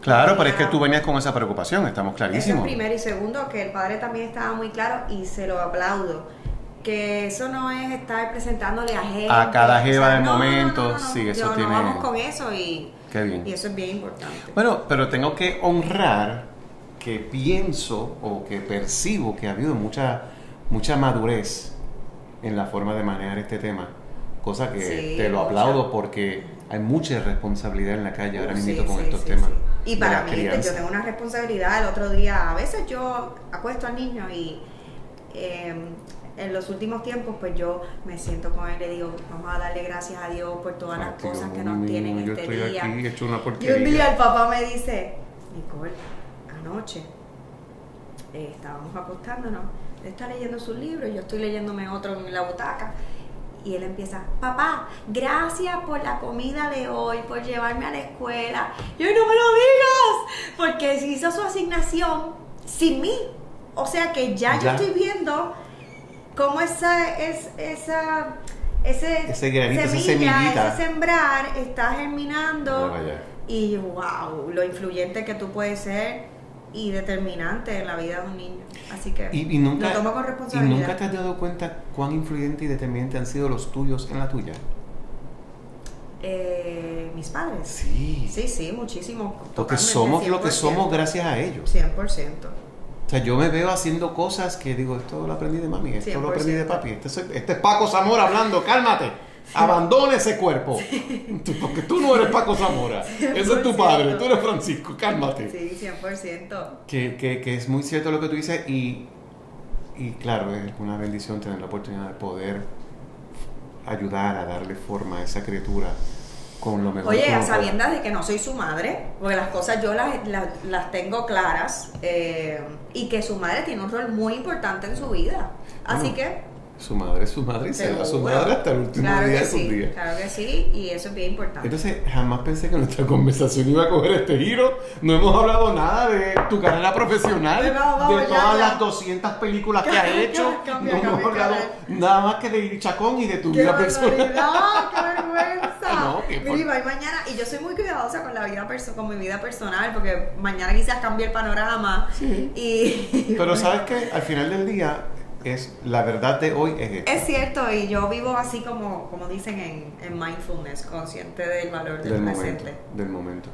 Speaker 1: Claro, pero es que tú venías con esa preocupación, estamos
Speaker 2: Eso es
Speaker 1: clarísimos.
Speaker 2: primero. Y segundo, que el padre también estaba muy claro y se lo aplaudo. Que eso no es estar presentándole a gente.
Speaker 1: A cada jeva
Speaker 2: o sea,
Speaker 1: del
Speaker 2: no,
Speaker 1: momento,
Speaker 2: no, no, no, no.
Speaker 1: sí, eso
Speaker 2: Yo,
Speaker 1: tiene...
Speaker 2: No vamos con eso y,
Speaker 1: Qué bien.
Speaker 2: y eso es bien importante.
Speaker 1: Bueno, pero tengo que honrar que pienso o que percibo que ha habido mucha, mucha madurez en la forma de manejar este tema. Cosa que
Speaker 2: Sí,
Speaker 1: te lo
Speaker 2: mucha.
Speaker 1: aplaudo porque hay mucha responsabilidad en la calle ahora mismo
Speaker 2: Sí,
Speaker 1: con
Speaker 2: sí,
Speaker 1: estos
Speaker 2: sí,
Speaker 1: temas.
Speaker 2: sí. Y
Speaker 1: de
Speaker 2: para
Speaker 1: la
Speaker 2: mí,
Speaker 1: crianza.
Speaker 2: yo tengo una responsabilidad. El otro día, a veces yo acuesto al niño y eh, en los últimos tiempos, pues yo me siento con él y le digo, vamos a darle gracias a Dios por todas las
Speaker 1: Ay, Dios
Speaker 2: cosas que nos
Speaker 1: mío,
Speaker 2: tienen
Speaker 1: yo
Speaker 2: este
Speaker 1: estoy
Speaker 2: día.
Speaker 1: aquí hecho una
Speaker 2: Y
Speaker 1: porquería.
Speaker 2: un día el papá me dice, Nicole, anoche eh, estábamos acostándonos, él está leyendo su libro y yo estoy leyéndome otro en la butaca. Y él empieza, papá, gracias por la comida de hoy, por llevarme a la escuela. Yo, no me lo digas, porque hizo su asignación sin mí. O sea que ya,
Speaker 1: Ya.
Speaker 2: yo estoy viendo cómo esa, es, esa, ese,
Speaker 1: Ese granito, esa
Speaker 2: semilla,
Speaker 1: semillita.
Speaker 2: ese sembrar está germinando.
Speaker 1: Ah, vaya.
Speaker 2: Y wow, lo influyente que tú puedes ser y determinante en la vida de un niño. Así que
Speaker 1: Y, y nunca,
Speaker 2: lo tomo con
Speaker 1: ¿Y
Speaker 2: responsabilidad.
Speaker 1: nunca te has dado cuenta cuán influyente y determinante han sido los tuyos en la tuya?
Speaker 2: Eh, mis padres.
Speaker 1: Sí.
Speaker 2: Sí, sí, muchísimo.
Speaker 1: Porque
Speaker 2: Totalmente,
Speaker 1: somos lo que
Speaker 2: cien por ciento.
Speaker 1: somos gracias a ellos.
Speaker 2: cien por ciento.
Speaker 1: O sea, yo me veo haciendo cosas que digo, esto lo aprendí de mami, esto
Speaker 2: cien
Speaker 1: lo
Speaker 2: por
Speaker 1: aprendí de
Speaker 2: ciento.
Speaker 1: papi. Este, soy- este es Paco Zamora hablando, cálmate. Abandona ese cuerpo. Tú- porque tú no eres Paco Zamora. Ese es tu padre, tú eres Francisco, cálmate.
Speaker 2: Sí, cien por ciento.
Speaker 1: Que, que, que es muy cierto lo que tú dices y, y claro, es una bendición tener la oportunidad de poder ayudar a darle forma a esa criatura con lo mejor
Speaker 2: Oye,
Speaker 1: que
Speaker 2: a
Speaker 1: uno pueda.
Speaker 2: sabiendas de que no soy su madre, porque las cosas yo las, las, las tengo claras, eh, y que su madre tiene un rol muy importante en su vida. Así
Speaker 1: Bueno,
Speaker 2: que...
Speaker 1: Su madre es su madre y será su
Speaker 2: seguro.
Speaker 1: madre hasta el último
Speaker 2: Claro
Speaker 1: día
Speaker 2: que
Speaker 1: de sus
Speaker 2: sí,
Speaker 1: días.
Speaker 2: claro que sí, y eso es bien importante.
Speaker 1: Entonces, jamás pensé que nuestra conversación iba a coger este giro. No hemos hablado nada de tu carrera profesional,
Speaker 2: No, vamos,
Speaker 1: de
Speaker 2: ya,
Speaker 1: todas
Speaker 2: ya.
Speaker 1: las doscientas películas que has
Speaker 2: Cambia,
Speaker 1: hecho.
Speaker 2: cambia,
Speaker 1: no hemos
Speaker 2: cambia,
Speaker 1: hablado
Speaker 2: cambia.
Speaker 1: nada más que de Chacón y de tu
Speaker 2: ¡Qué
Speaker 1: vida personal.
Speaker 2: barbaridad! ¡Qué vergüenza!
Speaker 1: No, qué por-
Speaker 2: Mira, y mañana, y yo soy muy cuidadosa con la vida perso con mi vida personal, porque mañana quizás cambie el panorama.
Speaker 1: Sí.
Speaker 2: Y
Speaker 1: Pero sabes que al final del día, es la verdad de hoy es esto.
Speaker 2: es cierto, y yo vivo así como, como dicen en, en mindfulness, consciente del valor del,
Speaker 1: del
Speaker 2: presente.
Speaker 1: momento, del momento.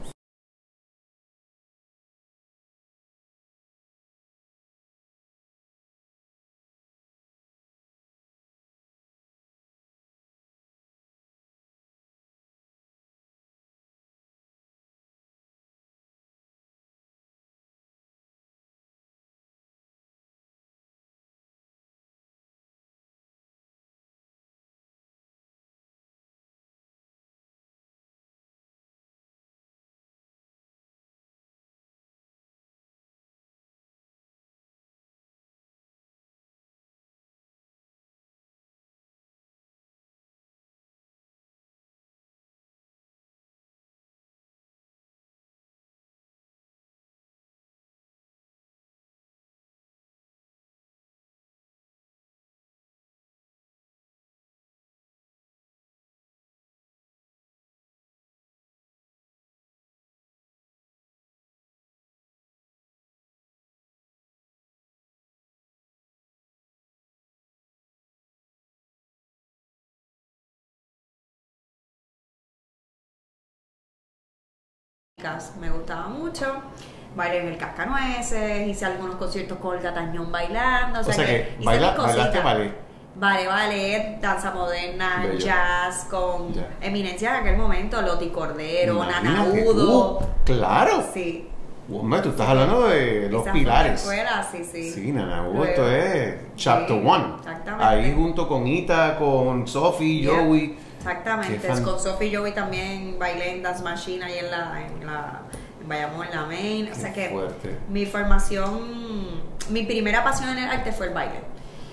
Speaker 2: Me gustaba mucho. Bailé en el Cascanueces, hice algunos conciertos con Olga Tañón bailando. O sea,
Speaker 1: O sea
Speaker 2: que,
Speaker 1: que
Speaker 2: hice
Speaker 1: baila-
Speaker 2: mis cositas.
Speaker 1: bailaste ballet.
Speaker 2: Vale, ballet, danza moderna,
Speaker 1: Bello.
Speaker 2: jazz, con
Speaker 1: Ya.
Speaker 2: eminencias de aquel momento, Loti Cordero, Nana
Speaker 1: Imagínate,
Speaker 2: Udo.
Speaker 1: uh, claro.
Speaker 2: Sí.
Speaker 1: Hombre, tú estás hablando de los
Speaker 2: Esa fue
Speaker 1: pilares.
Speaker 2: la escuela, sí, sí.
Speaker 1: Sí, Nana Hugo,
Speaker 2: Luego-
Speaker 1: esto es Chapter
Speaker 2: Sí,
Speaker 1: One.
Speaker 2: exactamente.
Speaker 1: Ahí junto con Ita, con Sophie,
Speaker 2: Yeah.
Speaker 1: Joey.
Speaker 2: Exactamente,
Speaker 1: Qué fan-
Speaker 2: con Sophie y Joey también bailé en Dance Machine ahí en la, en la en Bayamón, en la Main. O
Speaker 1: Qué
Speaker 2: sea que
Speaker 1: fuerte.
Speaker 2: mi formación, mi primera pasión en el arte fue el baile.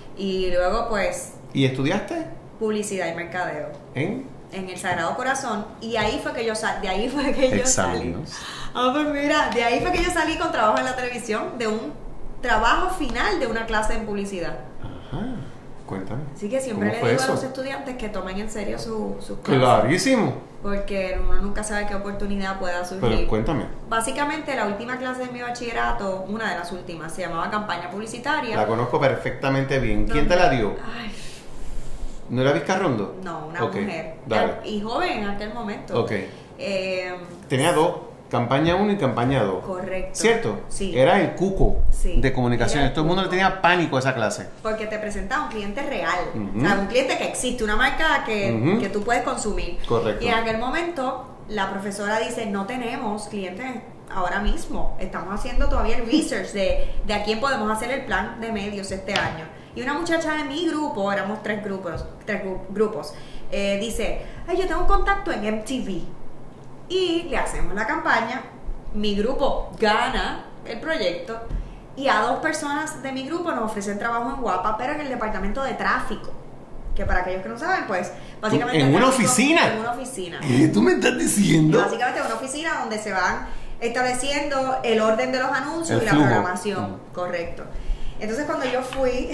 Speaker 2: Y luego pues
Speaker 1: ¿Y estudiaste
Speaker 2: publicidad y mercadeo
Speaker 1: en
Speaker 2: en el Sagrado Corazón, y ahí fue que yo salí, de ahí fue que yo salí.
Speaker 1: exámenes?
Speaker 2: Ah, pues mira, de ahí fue que yo salí con trabajo en la televisión, de un trabajo final de una clase en publicidad.
Speaker 1: Ajá. Cuéntame.
Speaker 2: Así que siempre
Speaker 1: ¿Cómo
Speaker 2: le
Speaker 1: fue
Speaker 2: digo
Speaker 1: eso?
Speaker 2: a los estudiantes que tomen en serio su, sus clases.
Speaker 1: Clarísimo.
Speaker 2: Porque uno nunca sabe qué oportunidad pueda surgir.
Speaker 1: Pero cuéntame.
Speaker 2: Básicamente, la última clase de mi bachillerato, una de las últimas, se llamaba campaña publicitaria.
Speaker 1: La conozco perfectamente bien. ¿Quién te la dio?
Speaker 2: Ay,
Speaker 1: ¿No era Vizcarrondo?
Speaker 2: no, una
Speaker 1: Ok,
Speaker 2: mujer.
Speaker 1: dale.
Speaker 2: Y joven en aquel momento.
Speaker 1: Ok.
Speaker 2: Eh,
Speaker 1: Tenía dos. Campaña uno y campaña dos.
Speaker 2: Correcto.
Speaker 1: ¿Cierto?
Speaker 2: Sí.
Speaker 1: Era el cuco
Speaker 2: Sí.
Speaker 1: de comunicaciones.
Speaker 2: Era el
Speaker 1: Todo el mundo le
Speaker 2: cuco.
Speaker 1: tenía pánico a esa clase.
Speaker 2: Porque te presenta un cliente real.
Speaker 1: Ujú.
Speaker 2: O sea, un cliente que existe, una marca que,
Speaker 1: Ujú.
Speaker 2: que tú puedes consumir.
Speaker 1: Correcto.
Speaker 2: Y en aquel momento, la profesora dice, no tenemos clientes ahora mismo. Estamos haciendo todavía el research de, de a quién podemos hacer el plan de medios este año. Y una muchacha de mi grupo, éramos tres grupos, tres gru- grupos, eh, dice, ay, yo tengo un contacto en M T V. Y le hacemos la campaña. Mi grupo gana el proyecto y a dos personas de mi grupo nos ofrecen trabajo en Guapa, pero en el departamento de tráfico. Que para aquellos que no saben, pues básicamente...
Speaker 1: ¿En
Speaker 2: el
Speaker 1: una
Speaker 2: tráfico-
Speaker 1: oficina?
Speaker 2: En una oficina.
Speaker 1: ¿Qué tú me estás
Speaker 2: Y
Speaker 1: diciendo?
Speaker 2: básicamente una oficina donde se van estableciendo el orden de los anuncios
Speaker 1: El
Speaker 2: y la
Speaker 1: flujo.
Speaker 2: programación.
Speaker 1: Mm.
Speaker 2: Correcto. Entonces cuando yo fui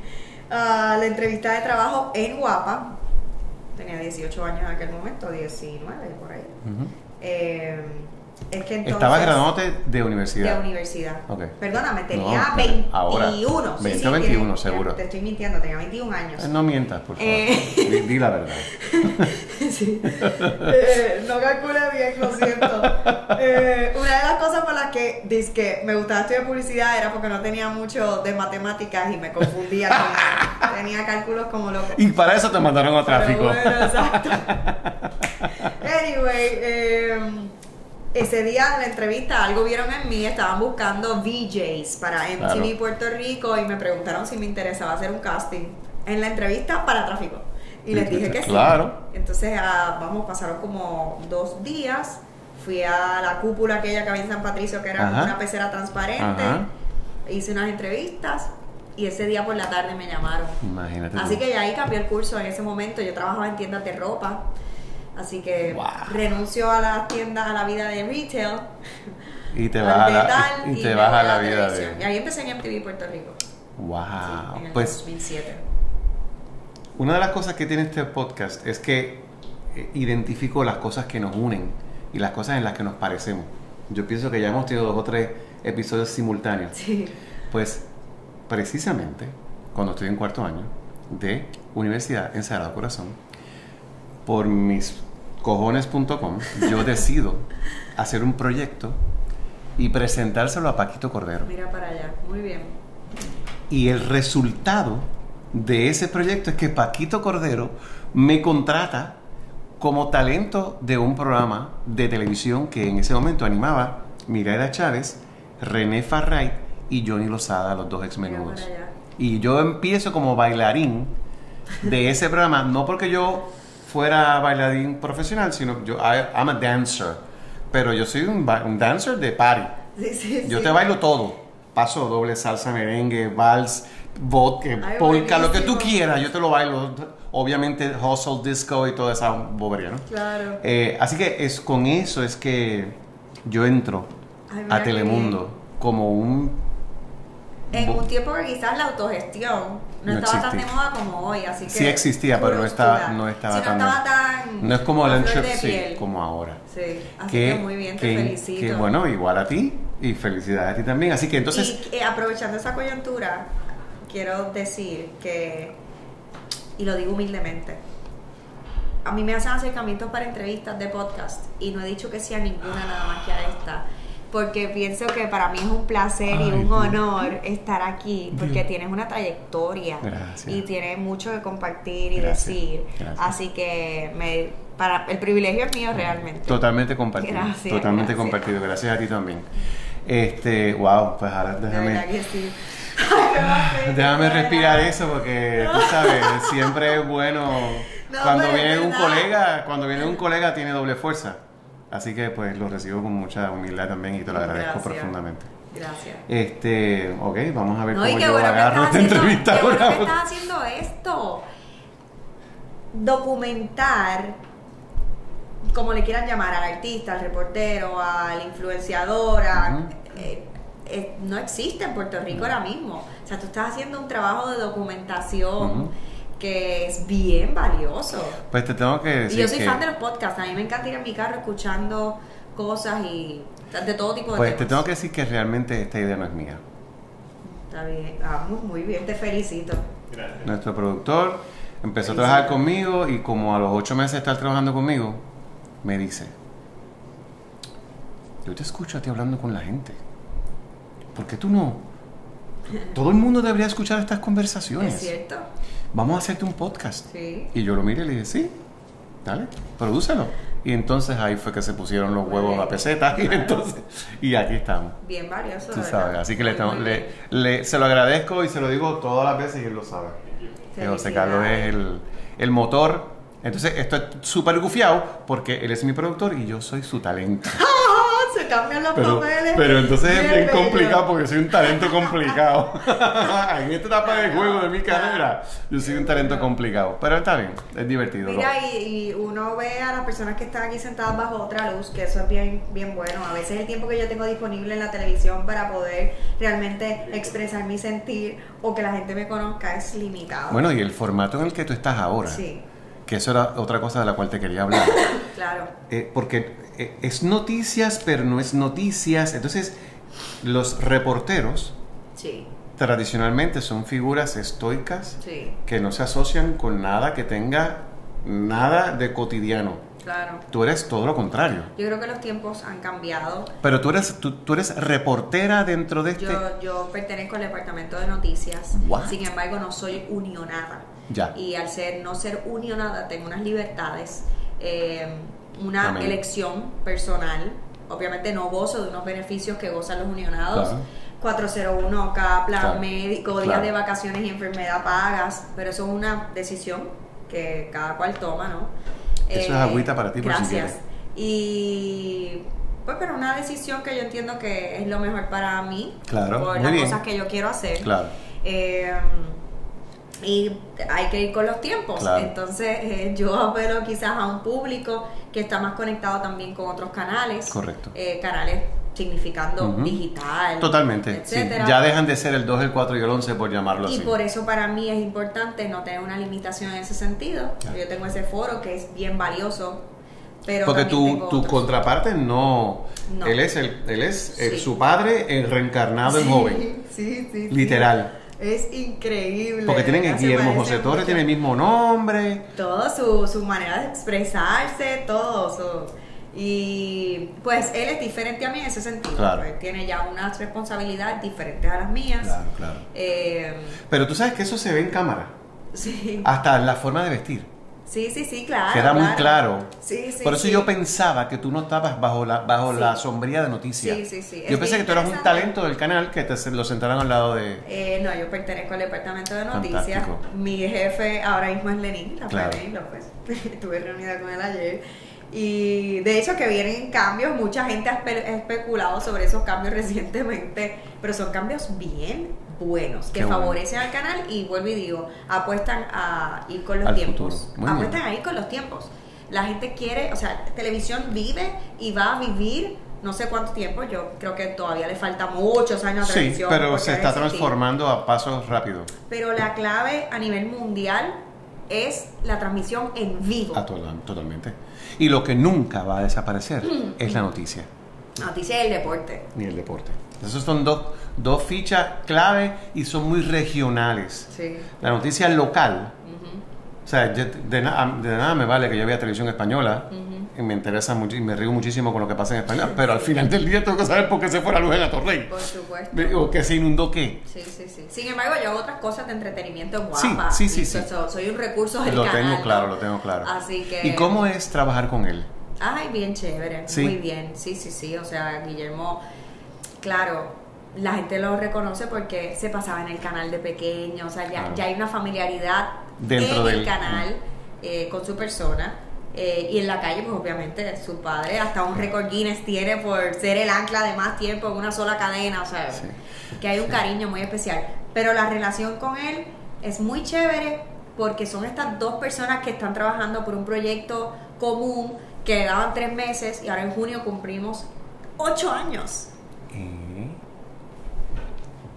Speaker 2: a la entrevista de trabajo en Guapa, tenía dieciocho años en aquel momento, diecinueve por ahí.
Speaker 1: Ujú.
Speaker 2: Eh, es que entonces...
Speaker 1: Estabas graduándote de universidad.
Speaker 2: De universidad.
Speaker 1: Ok.
Speaker 2: Perdóname,
Speaker 1: No,
Speaker 2: tenía
Speaker 1: claro,
Speaker 2: veintiuno.
Speaker 1: ahora.
Speaker 2: Sí, sí,
Speaker 1: veinte o veintiuno,
Speaker 2: tiene-
Speaker 1: seguro.
Speaker 2: Te estoy mintiendo, tenía veintiún años.
Speaker 1: Eh, No mientas, por favor.
Speaker 2: Eh.
Speaker 1: Di, di la verdad.
Speaker 2: Sí. Eh, no calculé bien, lo siento. Eh, una de las cosas por las que dizque me gustaba estudiar publicidad era porque no tenía mucho de matemáticas y me confundía. Con, tenía cálculos como loco.
Speaker 1: Y para eso te mandaron a tráfico.
Speaker 2: Pero bueno, exacto. Anyway, eh, ese día en la entrevista algo vieron en mí, estaban buscando V Js para M T V
Speaker 1: Claro.
Speaker 2: Puerto Rico y me preguntaron si me interesaba hacer un casting en la entrevista para tráfico. Y les dije que sí.
Speaker 1: Claro.
Speaker 2: Entonces, ah, vamos, pasaron como dos días. Fui a la cúpula aquella que había en San Patricio, que era como
Speaker 1: Ajá.
Speaker 2: una pecera transparente.
Speaker 1: Ajá.
Speaker 2: Hice unas entrevistas y ese día por la tarde me llamaron.
Speaker 1: Imagínate.
Speaker 2: Así
Speaker 1: tú.
Speaker 2: que ya ahí cambió el curso en ese momento. Yo trabajaba en tiendas de ropa. Así que
Speaker 1: Wow.
Speaker 2: renuncio a las tiendas, a la vida de retail.
Speaker 1: Y te
Speaker 2: al
Speaker 1: vas a la,
Speaker 2: metal,
Speaker 1: y, y te
Speaker 2: me
Speaker 1: vas
Speaker 2: voy
Speaker 1: a la vida
Speaker 2: televisión. Y
Speaker 1: de.
Speaker 2: ahí empecé en M T V Puerto Rico.
Speaker 1: Wow.
Speaker 2: Sí, en el
Speaker 1: Pues
Speaker 2: dos mil siete.
Speaker 1: una de las cosas que tiene este podcast es que eh, identifico las cosas que nos unen y las cosas en las que nos parecemos. Yo pienso que ya hemos tenido dos o tres episodios simultáneos.
Speaker 2: Sí.
Speaker 1: Pues precisamente cuando estoy en cuarto año de universidad en Sagrado Corazón, por mis cojones punto com, yo decido hacer un proyecto y presentárselo a Paquito Cordero.
Speaker 2: Mira para allá. Muy bien.
Speaker 1: Y el resultado de ese proyecto es que Paquito Cordero me contrata como talento de un programa de televisión que en ese momento animaba Miraida Chávez, René Farray y Johnny Lozada, los dos ex
Speaker 2: Mira
Speaker 1: menudos.
Speaker 2: para allá.
Speaker 1: Y yo empiezo como bailarín de ese programa, no porque yo fuera bailarín profesional, sino yo I, I'm a dancer, pero yo soy un, ba- un dancer de party.
Speaker 2: Sí, sí,
Speaker 1: Yo
Speaker 2: sí.
Speaker 1: te bailo todo. Paso doble, salsa, merengue, vals, vodka,
Speaker 2: Ay,
Speaker 1: polka, lo que tú
Speaker 2: buenísimo.
Speaker 1: quieras, yo te lo bailo. Obviamente hustle, disco y toda esa bobería, ¿no?
Speaker 2: Claro.
Speaker 1: Eh, así que es con eso es que yo entro
Speaker 2: Ay, mira
Speaker 1: a
Speaker 2: qué
Speaker 1: Telemundo como un...
Speaker 2: En
Speaker 1: bo-
Speaker 2: un tiempo que quizás la autogestión no,
Speaker 1: No
Speaker 2: estaba tan de
Speaker 1: existía.
Speaker 2: moda como hoy, así que...
Speaker 1: Sí existía, pero no
Speaker 2: kudos
Speaker 1: estaba-
Speaker 2: to that.
Speaker 1: no estaba
Speaker 2: Sí,
Speaker 1: tan-
Speaker 2: no estaba tan...
Speaker 1: No es como
Speaker 2: a
Speaker 1: el
Speaker 2: flor
Speaker 1: ancho,
Speaker 2: de
Speaker 1: sí,
Speaker 2: piel.
Speaker 1: como ahora.
Speaker 2: Sí, así que, muy bien, te
Speaker 1: que-
Speaker 2: felicito.
Speaker 1: que, bueno, igual a ti y felicidades a ti también. Así que entonces...
Speaker 2: Y eh, aprovechando esa coyuntura, quiero decir que, y lo digo humildemente, a mí me hacen acercamientos para entrevistas de podcast y no he dicho que sea ninguna nada más que a esta, porque pienso que para mí es un placer y
Speaker 1: Ay,
Speaker 2: un
Speaker 1: Dios.
Speaker 2: honor estar aquí, porque
Speaker 1: Dios.
Speaker 2: tienes una trayectoria
Speaker 1: Gracias.
Speaker 2: y tienes mucho que compartir y
Speaker 1: Gracias.
Speaker 2: decir,
Speaker 1: Gracias.
Speaker 2: así que me, para, el privilegio es mío realmente.
Speaker 1: Totalmente compartido.
Speaker 2: Gracias,
Speaker 1: totalmente
Speaker 2: gracias.
Speaker 1: compartido. Gracias a ti también. Este, wow, pues ahora
Speaker 2: De verdad
Speaker 1: déjame,
Speaker 2: que sí. Ay, qué más bello,
Speaker 1: déjame
Speaker 2: de verdad.
Speaker 1: respirar eso porque tú sabes, siempre es bueno
Speaker 2: No,
Speaker 1: cuando
Speaker 2: pero es
Speaker 1: viene un
Speaker 2: verdad.
Speaker 1: colega, cuando viene un colega tiene doble fuerza. Así que pues lo recibo con mucha humildad también y te lo agradezco
Speaker 2: Gracias.
Speaker 1: profundamente.
Speaker 2: Gracias.
Speaker 1: Este, ok, vamos a ver
Speaker 2: No,
Speaker 1: cómo
Speaker 2: y qué
Speaker 1: yo
Speaker 2: bueno que
Speaker 1: agarro
Speaker 2: estás
Speaker 1: esta
Speaker 2: haciendo,
Speaker 1: entrevista
Speaker 2: qué bueno
Speaker 1: ahora.
Speaker 2: que estás haciendo esto. Documentar, como le quieran llamar, al artista, al reportero, al influenciador, a-
Speaker 1: Ujú.
Speaker 2: eh, eh, no existe en Puerto Rico ahora mismo. O sea, tú estás haciendo un trabajo de documentación uh-huh. que es bien valioso.
Speaker 1: Pues te tengo que decir
Speaker 2: y yo soy
Speaker 1: que...
Speaker 2: fan de los podcasts. A mí me encanta ir en mi carro escuchando cosas y de todo tipo de
Speaker 1: Pues
Speaker 2: temas.
Speaker 1: te tengo que decir que realmente esta idea no es mía.
Speaker 2: Está bien, vamos, muy bien, te felicito.
Speaker 1: Gracias. Nuestro productor empezó a trabajar conmigo y como a los ocho meses de estar trabajando conmigo, me dice, yo te escucho a ti hablando con la gente. ¿Por qué tú no? Todo el mundo debería escuchar estas conversaciones.
Speaker 2: Es cierto.
Speaker 1: Vamos a hacerte un podcast.
Speaker 2: Sí.
Speaker 1: Y yo lo miré y le dije, sí, dale, prodúcelo. Y entonces ahí fue que se pusieron los huevos a peseta y entonces y aquí estamos.
Speaker 2: Bien valioso.
Speaker 1: Tú sabes, así que le, estamos, le, le se lo agradezco y se lo digo todas las veces y él lo sabe. Que José Carlos es el, el motor. Entonces estoy súper gufiado porque él es mi productor y yo soy su talento.
Speaker 2: Se cambian los
Speaker 1: pero,
Speaker 2: papeles.
Speaker 1: pero entonces es bien
Speaker 2: bello.
Speaker 1: complicado porque soy un talento complicado. En esta etapa de juego de mi carrera, yo soy un talento complicado. Pero está bien, es divertido.
Speaker 2: Mira, ¿no? y, y uno ve a las personas que están aquí sentadas bajo otra luz, que eso es bien, bien bueno. A veces el tiempo que yo tengo disponible en la televisión para poder realmente expresar mi sentir o que la gente me conozca es limitado.
Speaker 1: Bueno, y el formato en el que tú estás ahora.
Speaker 2: Sí.
Speaker 1: Que eso era otra cosa de la cual te quería hablar.
Speaker 2: Claro.
Speaker 1: Eh, porque eh, es noticias, pero no es noticias. Entonces, los reporteros
Speaker 2: sí.
Speaker 1: tradicionalmente son figuras estoicas
Speaker 2: sí.
Speaker 1: que no se asocian con nada que tenga nada de cotidiano.
Speaker 2: Claro.
Speaker 1: Tú eres todo lo contrario.
Speaker 2: Yo creo que los tiempos han cambiado.
Speaker 1: Pero tú eres, tú, tú eres reportera dentro de este...
Speaker 2: Yo, yo pertenezco al departamento de noticias.
Speaker 1: What?
Speaker 2: Sin embargo, no soy unionada.
Speaker 1: Ya.
Speaker 2: Y al ser no ser unionada tengo unas libertades, eh, una
Speaker 1: Amén.
Speaker 2: elección personal. Obviamente no gozo de unos beneficios que gozan los unionados.
Speaker 1: Claro.
Speaker 2: cuatrocientos uno K, plan
Speaker 1: Claro.
Speaker 2: médico, días
Speaker 1: Claro.
Speaker 2: de vacaciones y enfermedad pagas, pero eso es una decisión que cada cual toma, ¿no?
Speaker 1: Eso
Speaker 2: Eh,
Speaker 1: es agüita para ti, por si
Speaker 2: gracias.
Speaker 1: quieres.
Speaker 2: Y pues, pero una decisión que yo entiendo que es lo mejor para mí,
Speaker 1: Claro,
Speaker 2: por
Speaker 1: muy
Speaker 2: las
Speaker 1: bien.
Speaker 2: cosas que yo quiero hacer.
Speaker 1: Claro.
Speaker 2: Eh, y hay que ir con los tiempos.
Speaker 1: Claro.
Speaker 2: Entonces, eh, yo apelo quizás a un público que está más conectado también con otros canales.
Speaker 1: Correcto.
Speaker 2: Eh, canales significando
Speaker 1: Uh-huh.
Speaker 2: digital,
Speaker 1: Totalmente. Sí.
Speaker 2: etcétera.
Speaker 1: Ya dejan de ser el dos, el cuatro y el once, por llamarlo
Speaker 2: Y
Speaker 1: así.
Speaker 2: por eso para mí es importante no tener una limitación en ese sentido.
Speaker 1: Claro.
Speaker 2: Yo tengo ese foro que es bien valioso, pero
Speaker 1: Porque
Speaker 2: también
Speaker 1: tu,
Speaker 2: tengo
Speaker 1: tu
Speaker 2: otros.
Speaker 1: contraparte no,
Speaker 2: No.
Speaker 1: él es el, él es el-
Speaker 2: Sí.
Speaker 1: su padre, el reencarnado, el
Speaker 2: Sí,
Speaker 1: joven,
Speaker 2: sí, sí, sí.
Speaker 1: literal.
Speaker 2: Es increíble.
Speaker 1: Porque tienen
Speaker 2: ¿verdad?
Speaker 1: el
Speaker 2: Se
Speaker 1: Guillermo
Speaker 2: parece
Speaker 1: José Torres,
Speaker 2: mucho.
Speaker 1: tiene el mismo nombre.
Speaker 2: Todo, su, su manera de expresarse, todo. Su, y pues él es diferente a mí en ese sentido.
Speaker 1: Claro.
Speaker 2: Pues, tiene ya unas responsabilidades diferentes a las mías.
Speaker 1: Claro, claro.
Speaker 2: Eh,
Speaker 1: Pero tú sabes que eso se ve en cámara,
Speaker 2: sí.
Speaker 1: hasta en la forma de vestir.
Speaker 2: sí, sí, sí, claro.
Speaker 1: Queda muy claro.
Speaker 2: Sí, sí,
Speaker 1: Por eso
Speaker 2: sí.
Speaker 1: yo pensaba que tú no estabas bajo la bajo
Speaker 2: Sí.
Speaker 1: la sombría de noticias.
Speaker 2: Sí, sí, sí.
Speaker 1: Yo
Speaker 2: Es
Speaker 1: pensé
Speaker 2: bien
Speaker 1: que tú eras un
Speaker 2: interesante.
Speaker 1: talento del canal que te lo sentaran al lado de...
Speaker 2: Eh, no, yo pertenezco al departamento de noticias.
Speaker 1: Fantástico.
Speaker 2: Mi jefe ahora mismo es Lenín, Rafael
Speaker 1: Claro.
Speaker 2: Lenín López. Estuve reunida con él ayer. Y de hecho que vienen cambios, mucha gente ha espe- especulado sobre esos cambios recientemente, pero son cambios bien buenos, que
Speaker 1: Qué bueno.
Speaker 2: favorecen al canal y vuelvo y digo, apuestan a ir con los
Speaker 1: Al
Speaker 2: tiempos.
Speaker 1: futuro. Muy
Speaker 2: Apuestan
Speaker 1: bien.
Speaker 2: a ir con los tiempos. La gente quiere, o sea, televisión vive y va a vivir no sé cuánto tiempo, yo creo que todavía le falta muchos años a
Speaker 1: Sí,
Speaker 2: televisión.
Speaker 1: pero
Speaker 2: porque
Speaker 1: se
Speaker 2: va a
Speaker 1: está
Speaker 2: existir.
Speaker 1: transformando a pasos rápidos.
Speaker 2: Pero la clave a nivel mundial es la transmisión en vivo.
Speaker 1: A to- totalmente. Y lo que nunca va a desaparecer es la noticia,
Speaker 2: Noticia del deporte.
Speaker 1: ni el deporte. Esos son dos, dos fichas clave y son muy regionales.
Speaker 2: Sí.
Speaker 1: La noticia local,
Speaker 2: Ujú,
Speaker 1: o sea, yo- de, na- de nada me vale que yo vea televisión española
Speaker 2: ujú.
Speaker 1: y me interesa mucho y me río muchísimo con lo que pasa en español, pero al final del día tengo que saber por qué se fue la luz en Atorrey.
Speaker 2: Por supuesto.
Speaker 1: O que se inundó qué.
Speaker 2: Sí, sí, sí. Sin embargo, yo hago otras cosas de entretenimiento guapa.
Speaker 1: Sí, sí, sí,
Speaker 2: Y
Speaker 1: sí.
Speaker 2: so- so- soy un recurso del
Speaker 1: Lo
Speaker 2: canal.
Speaker 1: tengo
Speaker 2: ¿no?
Speaker 1: claro, lo tengo claro.
Speaker 2: Así que...
Speaker 1: ¿Y cómo es trabajar con él?
Speaker 2: Ay, bien chévere,
Speaker 1: Sí.
Speaker 2: muy bien, sí, sí, sí, o sea, Guillermo, claro, la gente lo reconoce porque se pasaba en el canal de pequeño, o sea, ya,
Speaker 1: Claro.
Speaker 2: ya hay una familiaridad
Speaker 1: Dentro
Speaker 2: en
Speaker 1: del-
Speaker 2: el canal eh, con su persona, eh, y en la calle, pues obviamente, su padre, hasta un récord Guinness tiene por ser el ancla de más tiempo en una sola cadena, o sea,
Speaker 1: Sí.
Speaker 2: que hay un cariño muy especial, pero la relación con él es muy chévere porque son estas dos personas que están trabajando por un proyecto común que daban tres meses y ahora en junio cumplimos ocho años.
Speaker 1: Eh,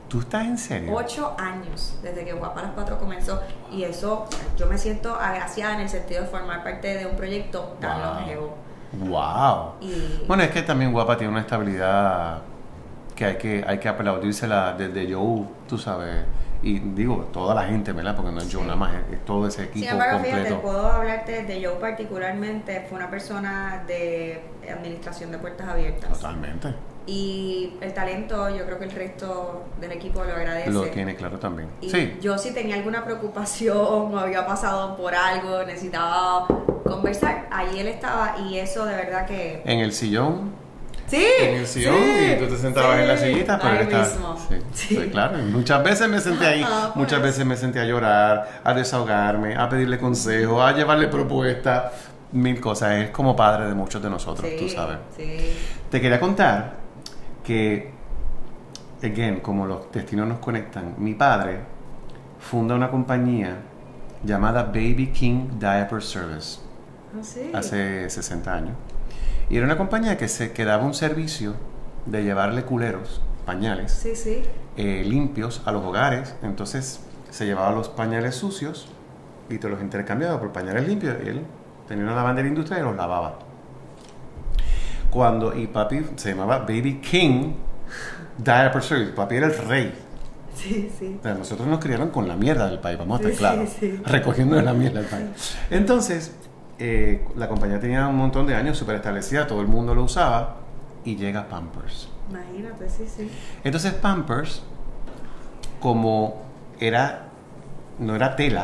Speaker 1: ¿Tú estás en serio?
Speaker 2: Ocho años desde que Guapa a las Cuatro comenzó. Y eso, yo me siento agraciada en el sentido de formar parte de un proyecto tan
Speaker 1: Wow.
Speaker 2: longevo.
Speaker 1: Wow.
Speaker 2: Y
Speaker 1: Bueno, es que también Guapa tiene una estabilidad que hay que, hay que aplaudírsela desde Joe, tú sabes. Y digo, toda la gente, ¿verdad? Porque no es Joe
Speaker 2: Sí.
Speaker 1: nada más, es, es todo ese equipo
Speaker 2: sin embargo, fíjate,
Speaker 1: completo.
Speaker 2: puedo hablarte de Joe particularmente. Fue una persona de administración de puertas abiertas.
Speaker 1: Totalmente.
Speaker 2: Y el talento, yo creo que el resto del equipo lo agradece.
Speaker 1: Lo tiene claro también.
Speaker 2: Y
Speaker 1: Sí.
Speaker 2: yo si tenía alguna preocupación o había pasado por algo, necesitaba conversar, ahí él estaba y eso de verdad que...
Speaker 1: En el sillón.
Speaker 2: Sí,
Speaker 1: En el sillón
Speaker 2: sí,
Speaker 1: y tú te sentabas
Speaker 2: sí,
Speaker 1: en la sillita, pero
Speaker 2: ahí
Speaker 1: él estaba.
Speaker 2: mismo.
Speaker 1: Sí,
Speaker 2: Sí.
Speaker 1: sí, claro. Muchas veces me senté ahí,
Speaker 2: Ah, pues.
Speaker 1: muchas veces me senté a llorar, a desahogarme, a pedirle consejos, a llevarle propuestas, mil cosas. Es como padre de muchos de nosotros,
Speaker 2: Sí,
Speaker 1: tú sabes.
Speaker 2: sí.
Speaker 1: Te quería contar que, again, como los destinos nos conectan, mi padre funda una compañía llamada Baby King Diaper Service
Speaker 2: Ah, sí.
Speaker 1: hace sesenta años. Y era una compañía que, se, que daba un servicio de llevarle culeros, pañales,
Speaker 2: Sí, sí.
Speaker 1: eh, limpios a los hogares. Entonces se llevaba los pañales sucios y te los intercambiaba por pañales limpios. Y él tenía una lavandera industrial y los lavaba. Cuando, y papi se llamaba Baby King Diaper Service. Papi era el rey.
Speaker 2: Sí, sí.
Speaker 1: O sea, nosotros nos criaron con la mierda del país, vamos a estar
Speaker 2: Sí,
Speaker 1: claros.
Speaker 2: sí, sí.
Speaker 1: Recogiendo de la mierda del país. Entonces, eh, la compañía tenía un montón de años súper establecida, todo el mundo lo usaba, y llega Pampers.
Speaker 2: Imagínate, sí, sí.
Speaker 1: Entonces Pampers, como era, no era tela,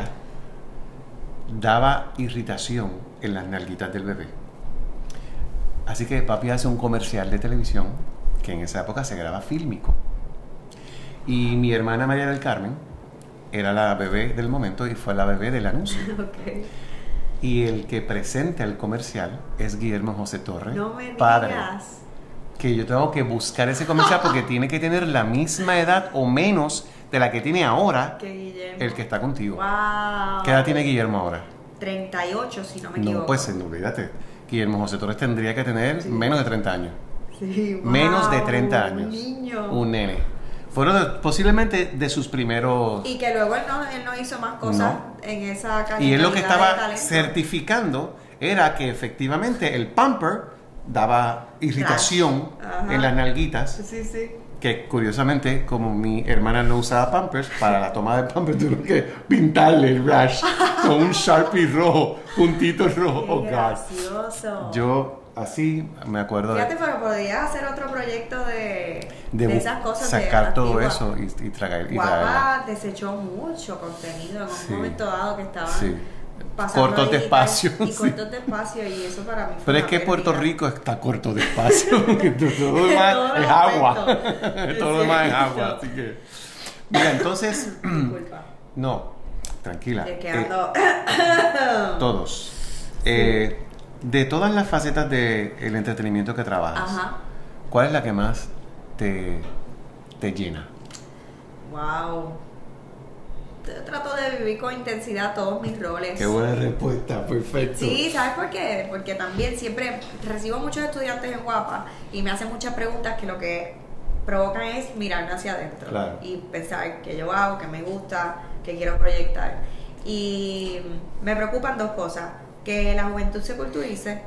Speaker 1: daba irritación en las nalguitas del bebé. Así que papi hace un comercial de televisión, que en esa época se graba fílmico. Y mi hermana María del Carmen era la bebé del momento y fue la bebé del anuncio.
Speaker 2: Ok.
Speaker 1: Y el que presenta el comercial es Guillermo José Torres,
Speaker 2: No me
Speaker 1: padre.
Speaker 2: digas.
Speaker 1: Que yo tengo que buscar ese comercial porque tiene que tener la misma edad o menos de la que tiene ahora
Speaker 2: Que Guillermo.
Speaker 1: el que está contigo.
Speaker 2: Wow.
Speaker 1: ¿Qué edad tiene Guillermo ahora?
Speaker 2: treinta y ocho, si no me equivoco.
Speaker 1: No, pues no, olvídate. Guillermo José Torres tendría que tener
Speaker 2: Sí.
Speaker 1: menos de treinta años.
Speaker 2: Sí, wow,
Speaker 1: Menos de treinta años.
Speaker 2: Un niño.
Speaker 1: Un nene. Fueron de- posiblemente de sus primeros...
Speaker 2: Y que luego él no, él no hizo más cosas
Speaker 1: No.
Speaker 2: en esa calidad.
Speaker 1: Y él lo que estaba
Speaker 2: talento.
Speaker 1: certificando era que efectivamente el pamper daba irritación
Speaker 2: Ajá.
Speaker 1: en las nalguitas.
Speaker 2: Sí, sí.
Speaker 1: Que curiosamente, como mi hermana no usaba Pampers, para la toma de Pampers tuvieron que pintarle el rash con un Sharpie rojo, puntito rojo.
Speaker 2: Qué
Speaker 1: Oh, God.
Speaker 2: gracioso.
Speaker 1: Yo así me acuerdo
Speaker 2: Fíjate,
Speaker 1: de,
Speaker 2: pero podrías hacer otro proyecto de,
Speaker 1: de
Speaker 2: de
Speaker 1: bu-
Speaker 2: esas cosas.
Speaker 1: sacar
Speaker 2: de
Speaker 1: todo
Speaker 2: antigua.
Speaker 1: eso y, y, tragar, y traerla.
Speaker 2: Guapa desechó mucho contenido en un
Speaker 1: Sí.
Speaker 2: momento dado que estaban
Speaker 1: Sí.
Speaker 2: pasando
Speaker 1: Cortos de
Speaker 2: ahí,
Speaker 1: espacio,
Speaker 2: Y
Speaker 1: sí.
Speaker 2: cortos de espacio, y eso para mí fue
Speaker 1: Pero es
Speaker 2: una
Speaker 1: que Puerto
Speaker 2: pérdida.
Speaker 1: Rico está corto de espacio, porque todo lo demás
Speaker 2: Todo
Speaker 1: es
Speaker 2: lo
Speaker 1: agua.
Speaker 2: opuesto.
Speaker 1: Todo lo demás es
Speaker 2: Sí.
Speaker 1: agua, así que... Mira, entonces...
Speaker 2: Disculpa.
Speaker 1: No, tranquila.
Speaker 2: Es que
Speaker 1: Eh,
Speaker 2: ando...
Speaker 1: Todos. Eh, de todas las facetas del entretenimiento que trabajas,
Speaker 2: Ajá.
Speaker 1: ¿cuál es la que más te, te llena?
Speaker 2: Wow. Trato de vivir con intensidad todos mis roles.
Speaker 1: Qué buena respuesta, perfecto.
Speaker 2: Sí, ¿sabes por qué? Porque también siempre recibo muchos estudiantes en Guapa y me hacen muchas preguntas que lo que provocan es mirarme hacia adentro
Speaker 1: Claro.
Speaker 2: y pensar qué yo hago, qué me gusta, qué quiero proyectar. Y me preocupan dos cosas: que la juventud se culturice,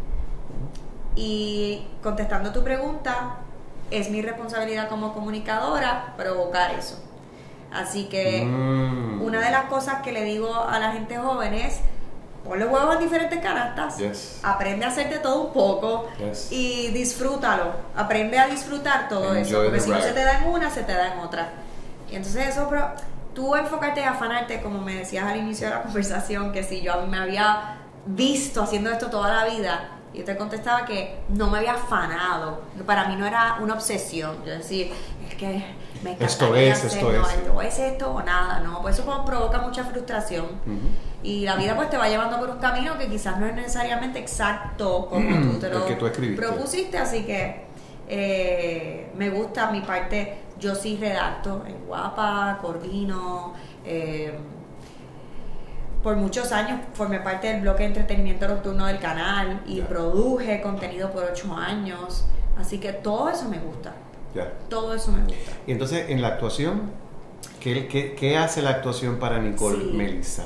Speaker 2: y contestando tu pregunta, es mi responsabilidad como comunicadora provocar eso. Así que
Speaker 1: Mm.
Speaker 2: una de las cosas que le digo a la gente joven es: pon los huevos en diferentes canastas,
Speaker 1: Yes.
Speaker 2: aprende a hacer de todo un poco,
Speaker 1: Yes.
Speaker 2: y disfrútalo, aprende a disfrutar todo
Speaker 1: Enjoy
Speaker 2: eso, porque
Speaker 1: the
Speaker 2: si no
Speaker 1: ride.
Speaker 2: se te da en una, se te da en otra. Y entonces eso, pero tú enfocarte y afanarte, como me decías al inicio de la conversación, que si yo me había visto haciendo esto toda la vida, y yo te contestaba que no me había afanado, para mí no era una obsesión, yo decir, es que me
Speaker 1: Esto
Speaker 2: encantaría
Speaker 1: es,
Speaker 2: hacer,
Speaker 1: esto
Speaker 2: no,
Speaker 1: es.
Speaker 2: esto es esto o nada, no, pues eso como provoca mucha frustración.
Speaker 1: Ujú.
Speaker 2: Y la vida pues te va llevando por un camino que quizás no es necesariamente exacto como tú te
Speaker 1: El
Speaker 2: lo
Speaker 1: que tú escribiste.
Speaker 2: propusiste, así que eh, me gusta mi parte. Yo sí redacto en Guapa, coordino, eh, por muchos años formé parte del bloque de entretenimiento nocturno del canal y
Speaker 1: Ya.
Speaker 2: produje contenido por ocho años, así que todo eso me gusta.
Speaker 1: Ya.
Speaker 2: Todo eso me gusta.
Speaker 1: Y entonces, en la actuación, ¿qué, qué, qué hace la actuación para Nicole
Speaker 2: Sí.
Speaker 1: Melissa?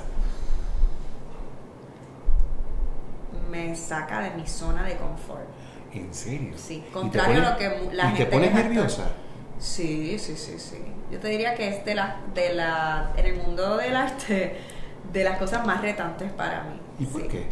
Speaker 2: Me saca de mi zona de confort.
Speaker 1: ¿En serio?
Speaker 2: Sí,
Speaker 1: ¿Y te
Speaker 2: contrario
Speaker 1: pones-
Speaker 2: a lo que mu- la
Speaker 1: ¿Y
Speaker 2: gente
Speaker 1: te pones
Speaker 2: que es actor-
Speaker 1: nerviosa?
Speaker 2: Sí, sí, sí, sí. Yo te diría que es de la, de la, en el mundo del arte, de las cosas más retantes para mí.
Speaker 1: ¿Y por
Speaker 2: Sí.
Speaker 1: qué?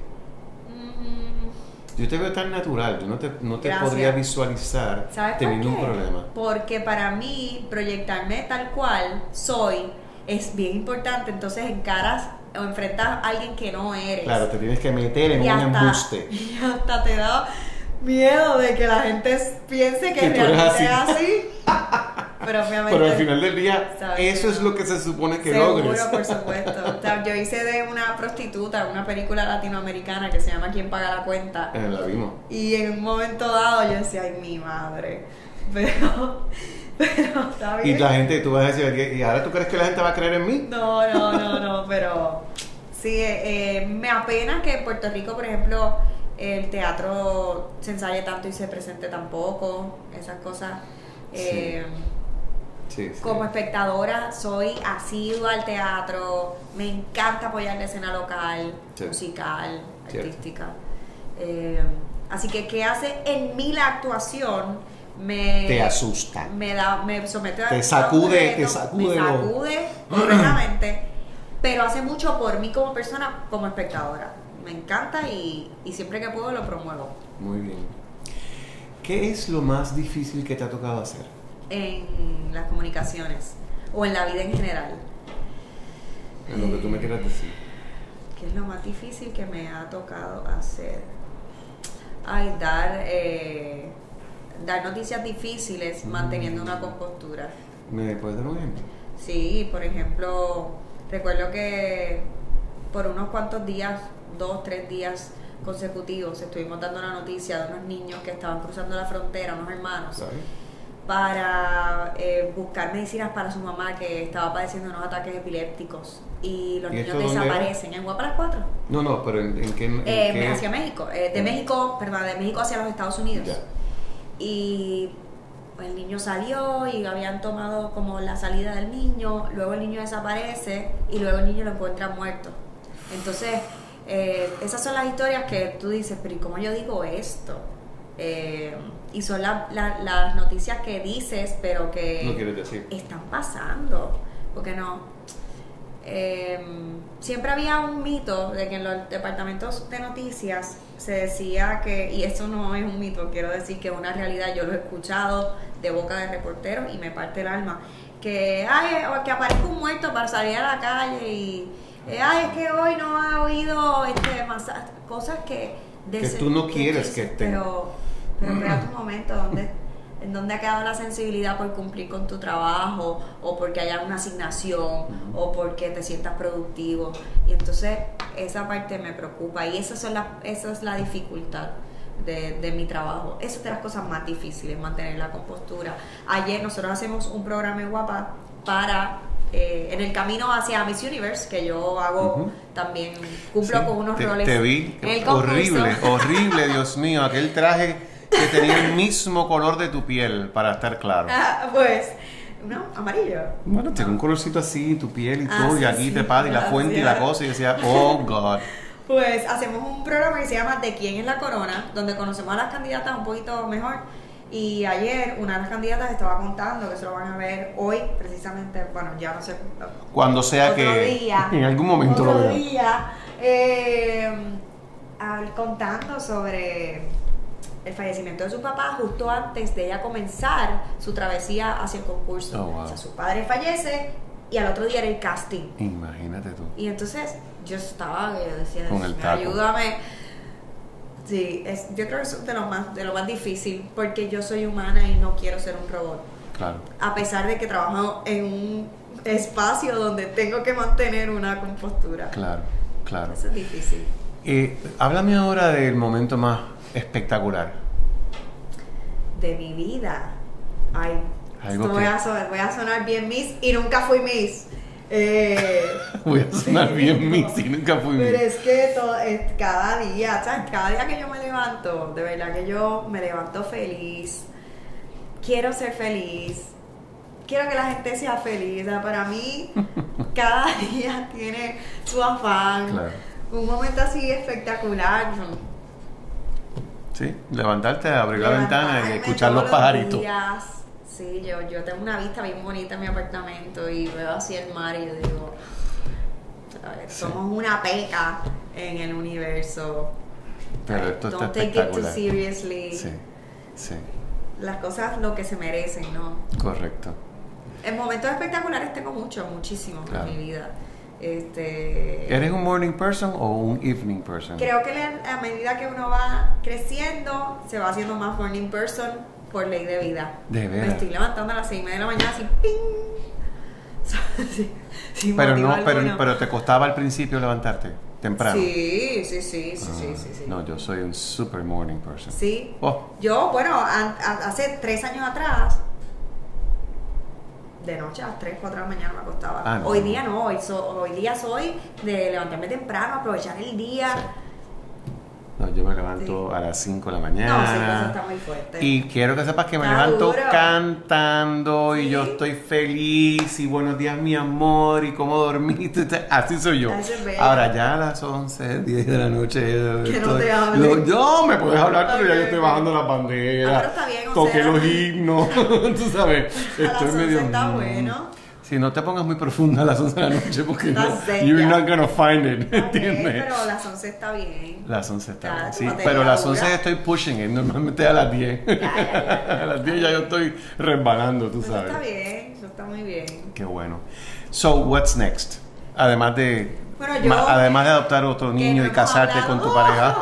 Speaker 2: Mm,
Speaker 1: Yo te veo tan natural, yo no te, no te
Speaker 2: Gracias.
Speaker 1: podría visualizar
Speaker 2: ¿Sabes
Speaker 1: teniendo
Speaker 2: por qué?
Speaker 1: un problema.
Speaker 2: Porque para mí proyectarme tal cual soy es bien importante. Entonces encaras o enfrentas a alguien que no eres.
Speaker 1: Claro, te tienes que meter en
Speaker 2: y
Speaker 1: un
Speaker 2: hasta,
Speaker 1: embuste.
Speaker 2: y hasta te da miedo de que la gente piense que,
Speaker 1: Que tú eres
Speaker 2: realmente
Speaker 1: así.
Speaker 2: es así. Pero obviamente.
Speaker 1: Pero al final del día,
Speaker 2: sabes
Speaker 1: eso
Speaker 2: que
Speaker 1: es
Speaker 2: no.
Speaker 1: lo que se supone que
Speaker 2: Seguro,
Speaker 1: logres.
Speaker 2: por supuesto. O sea, yo hice de una prostituta una película latinoamericana que se llama ¿Quién paga la cuenta?
Speaker 1: Eh, la vimos.
Speaker 2: Y en un momento dado yo decía, ay, mi madre. Pero, pero está
Speaker 1: Y
Speaker 2: bien.
Speaker 1: la gente, tú vas a decir, ¿y ahora tú crees que la gente va a creer en mí?
Speaker 2: No, no, no, no, pero sí, eh, eh, me apena que en Puerto Rico, por ejemplo, el teatro se ensaye tanto y se presente tan poco, esas cosas. Eh,
Speaker 1: Sí, sí.
Speaker 2: Como espectadora soy asidua al teatro, me encanta apoyar la escena local,
Speaker 1: Sí.
Speaker 2: musical,
Speaker 1: Cierto.
Speaker 2: artística. Eh, así que, ¿qué hace en mí la actuación? Me,
Speaker 1: Te asusta.
Speaker 2: Me, da, me somete a
Speaker 1: Te sacude,
Speaker 2: a un
Speaker 1: te
Speaker 2: reto,
Speaker 1: sacude
Speaker 2: me
Speaker 1: lo-
Speaker 2: sacude completamente, pero hace mucho por mí como persona, como espectadora. Me encanta y, y siempre que puedo lo promuevo.
Speaker 1: Muy bien. ¿Qué es lo más difícil que te ha tocado hacer?
Speaker 2: En las comunicaciones o en la vida en general.
Speaker 1: En lo que tú me quieras decir.
Speaker 2: ¿Qué es lo más difícil que me ha tocado hacer? Ay, dar, eh, dar noticias difíciles manteniendo una compostura.
Speaker 1: ¿Me puedes dar un ejemplo?
Speaker 2: Sí, por ejemplo, recuerdo que por unos cuantos días, dos, tres días consecutivos, estuvimos dando una noticia de unos niños que estaban cruzando la frontera, unos hermanos,
Speaker 1: ¿Sabes?
Speaker 2: para eh, buscar medicinas para su mamá que estaba padeciendo unos ataques epilépticos y los
Speaker 1: ¿Y
Speaker 2: niños
Speaker 1: esto dónde era?
Speaker 2: desaparecen en Guapa las Cuatro.
Speaker 1: No, no, pero ¿en, en qué? en
Speaker 2: Eh,
Speaker 1: qué-
Speaker 2: hacia México, eh, de
Speaker 1: Mm.
Speaker 2: México, perdón, de México hacia los Estados Unidos.
Speaker 1: Ya.
Speaker 2: Y pues, el niño salió y habían tomado como la salida del niño, luego el niño desaparece y luego el niño lo encuentra muerto. Entonces, eh, esas son las historias que tú dices, pero ¿y cómo yo digo esto? Eh, y son la- la- las noticias que dices, pero que
Speaker 1: No quieres decir.
Speaker 2: están pasando, porque no. Eh, siempre había un mito de que en los departamentos de noticias se decía que, y eso no es un mito, quiero decir que es una realidad, yo lo he escuchado de boca de reporteros y me parte el alma, que, ay, o que aparezca un muerto para salir a la calle y, eh, ay, es que hoy no ha oído este, más, cosas que...
Speaker 1: Que
Speaker 2: desen-
Speaker 1: tú no quieres que
Speaker 2: dices,
Speaker 1: estén.
Speaker 2: Pero, pero espérate un momento, ¿dónde, en dónde ha quedado la sensibilidad por cumplir con tu trabajo o porque haya una asignación o porque te sientas productivo? Y entonces esa parte me preocupa y esa, son las, esa es la dificultad de, de mi trabajo. Esa es de las cosas más difíciles, mantener la compostura. Ayer nosotros hacemos un programa en Guapa para... Eh, en el camino hacia Miss Universe, que yo hago
Speaker 1: Ujú.
Speaker 2: también, cumplo
Speaker 1: Sí,
Speaker 2: con unos
Speaker 1: te,
Speaker 2: roles
Speaker 1: Te vi,
Speaker 2: en el concurso.
Speaker 1: horrible, horrible, Dios mío, aquel traje que tenía el mismo color de tu piel, para estar claro.
Speaker 2: Ah, pues, no, amarillo.
Speaker 1: Bueno, tiene un colorcito así, tu piel y
Speaker 2: Ah,
Speaker 1: todo,
Speaker 2: sí,
Speaker 1: y aquí
Speaker 2: sí,
Speaker 1: te para, y la fuente y la
Speaker 2: gracias.
Speaker 1: cosa, y decía, oh God.
Speaker 2: Pues hacemos un programa que se llama ¿De quién es la corona?, donde conocemos a las candidatas un poquito mejor. Y ayer una de las candidatas estaba contando, que se lo van a ver hoy, precisamente, bueno, ya no sé.
Speaker 1: Cuando sea
Speaker 2: otro
Speaker 1: que
Speaker 2: día,
Speaker 1: en algún momento
Speaker 2: otro
Speaker 1: lo vean.
Speaker 2: día, eh, al- contando sobre el fallecimiento de su papá justo antes de ella comenzar su travesía hacia el concurso.
Speaker 1: Oh, wow.
Speaker 2: O sea, su padre fallece y al otro día era el casting.
Speaker 1: Imagínate tú.
Speaker 2: Y entonces yo estaba, yo decía,
Speaker 1: Con el
Speaker 2: "Dios mío,
Speaker 1: taco.
Speaker 2: ayúdame". Sí, es, yo creo que eso es de lo más, de lo más difícil, porque yo soy humana y no quiero ser un robot.
Speaker 1: Claro.
Speaker 2: A pesar de que trabajo en un espacio donde tengo que mantener una compostura.
Speaker 1: Claro, claro.
Speaker 2: Eso es difícil.
Speaker 1: Eh, háblame ahora del momento más espectacular.
Speaker 2: De mi vida. Ay,
Speaker 1: Algo
Speaker 2: esto
Speaker 1: que-
Speaker 2: voy, a sonar, voy a sonar bien Miss y nunca fui Miss. Eh,
Speaker 1: Voy a sonar bien
Speaker 2: no.
Speaker 1: Miss y nunca fui
Speaker 2: Pero
Speaker 1: Miss.
Speaker 2: es que todo, es, cada día, ¿sabes? Cada día que yo me levanto, de verdad que yo me levanto feliz, quiero ser feliz, quiero que la gente sea feliz. O sea, para mí, cada día tiene su afán.
Speaker 1: Claro.
Speaker 2: Un momento así espectacular.
Speaker 1: Sí, levantarte, abrir la ventana y
Speaker 2: Levantarme
Speaker 1: escuchar
Speaker 2: todos
Speaker 1: los pajaritos.
Speaker 2: días. Sí, yo, yo tengo una vista bien bonita en mi apartamento y veo así el mar y yo digo, a ver,
Speaker 1: Sí.
Speaker 2: somos una peca en el universo.
Speaker 1: Pero esto está
Speaker 2: Don't take it too
Speaker 1: espectacular.
Speaker 2: seriously.
Speaker 1: Sí, sí,
Speaker 2: Las cosas lo que se merecen, ¿no?
Speaker 1: correcto.
Speaker 2: En momentos espectaculares tengo mucho, muchísimo
Speaker 1: Claro.
Speaker 2: en mi vida. Este,
Speaker 1: ¿Eres un morning person o un evening person?
Speaker 2: creo que le- a medida que uno va creciendo, se va haciendo más morning person por ley de vida.
Speaker 1: De veras.
Speaker 2: Me estoy levantando a las seis y media de la mañana así, ¡ping! Sí, sin
Speaker 1: Pero
Speaker 2: motivo
Speaker 1: no, pero,
Speaker 2: alguno.
Speaker 1: pero te costaba al principio levantarte temprano.
Speaker 2: Sí, sí, sí, sí, sí,
Speaker 1: Ah,
Speaker 2: sí, sí.
Speaker 1: No, yo soy un super morning person.
Speaker 2: Sí.
Speaker 1: Oh,
Speaker 2: Yo, bueno, an- a- hace tres años atrás, de noche a las tres, cuatro de la mañana me acostaba.
Speaker 1: Ah, no.
Speaker 2: Hoy día no, hoy, so- hoy día soy de levantarme temprano, aprovechar el día.
Speaker 1: sí. No, yo me levanto
Speaker 2: Sí.
Speaker 1: a las cinco de la
Speaker 2: No, sí,
Speaker 1: mañana.
Speaker 2: eso está muy fuerte.
Speaker 1: Y quiero que sepas que me
Speaker 2: Está
Speaker 1: levanto
Speaker 2: duro.
Speaker 1: cantando y
Speaker 2: ¿Sí?
Speaker 1: yo estoy feliz y buenos días mi amor y cómo dormiste. Así soy yo.
Speaker 2: Eso es bello.
Speaker 1: Ahora ya a las once, diez de la noche.
Speaker 2: Que no
Speaker 1: estoy-
Speaker 2: te hablen.
Speaker 1: No, yo me puedes hablar, pero ya yo
Speaker 2: Ok,
Speaker 1: estoy
Speaker 2: ok.
Speaker 1: bajando las
Speaker 2: Ah,
Speaker 1: banderas.
Speaker 2: pero está bien, o
Speaker 1: toqué
Speaker 2: sea.
Speaker 1: los himnos. Tú sabes.
Speaker 2: A las
Speaker 1: Estoy
Speaker 2: once
Speaker 1: medio.
Speaker 2: está
Speaker 1: mm.
Speaker 2: bueno.
Speaker 1: Si no te pongas muy profunda a las once de la noche porque no,
Speaker 2: Estás seca.
Speaker 1: you're not gonna find it.
Speaker 2: Ok,
Speaker 1: ¿Entiendes?
Speaker 2: pero las once está bien.
Speaker 1: Las once está
Speaker 2: Ya,
Speaker 1: bien,
Speaker 2: tu
Speaker 1: sí,
Speaker 2: batería
Speaker 1: pero a las
Speaker 2: dura.
Speaker 1: once estoy pushing it, normalmente a las diez.
Speaker 2: Ya, ya, ya, ya.
Speaker 1: A las diez ya yo estoy resbalando, tú
Speaker 2: Eso
Speaker 1: sabes.
Speaker 2: está bien, eso está muy bien.
Speaker 1: Qué bueno. So, what's next? Además de
Speaker 2: Bueno, yo-
Speaker 1: ma- además de adoptar otro
Speaker 2: Que
Speaker 1: niño
Speaker 2: no
Speaker 1: y
Speaker 2: hemos
Speaker 1: casarte
Speaker 2: hablado-
Speaker 1: con tu
Speaker 2: ¡Oh!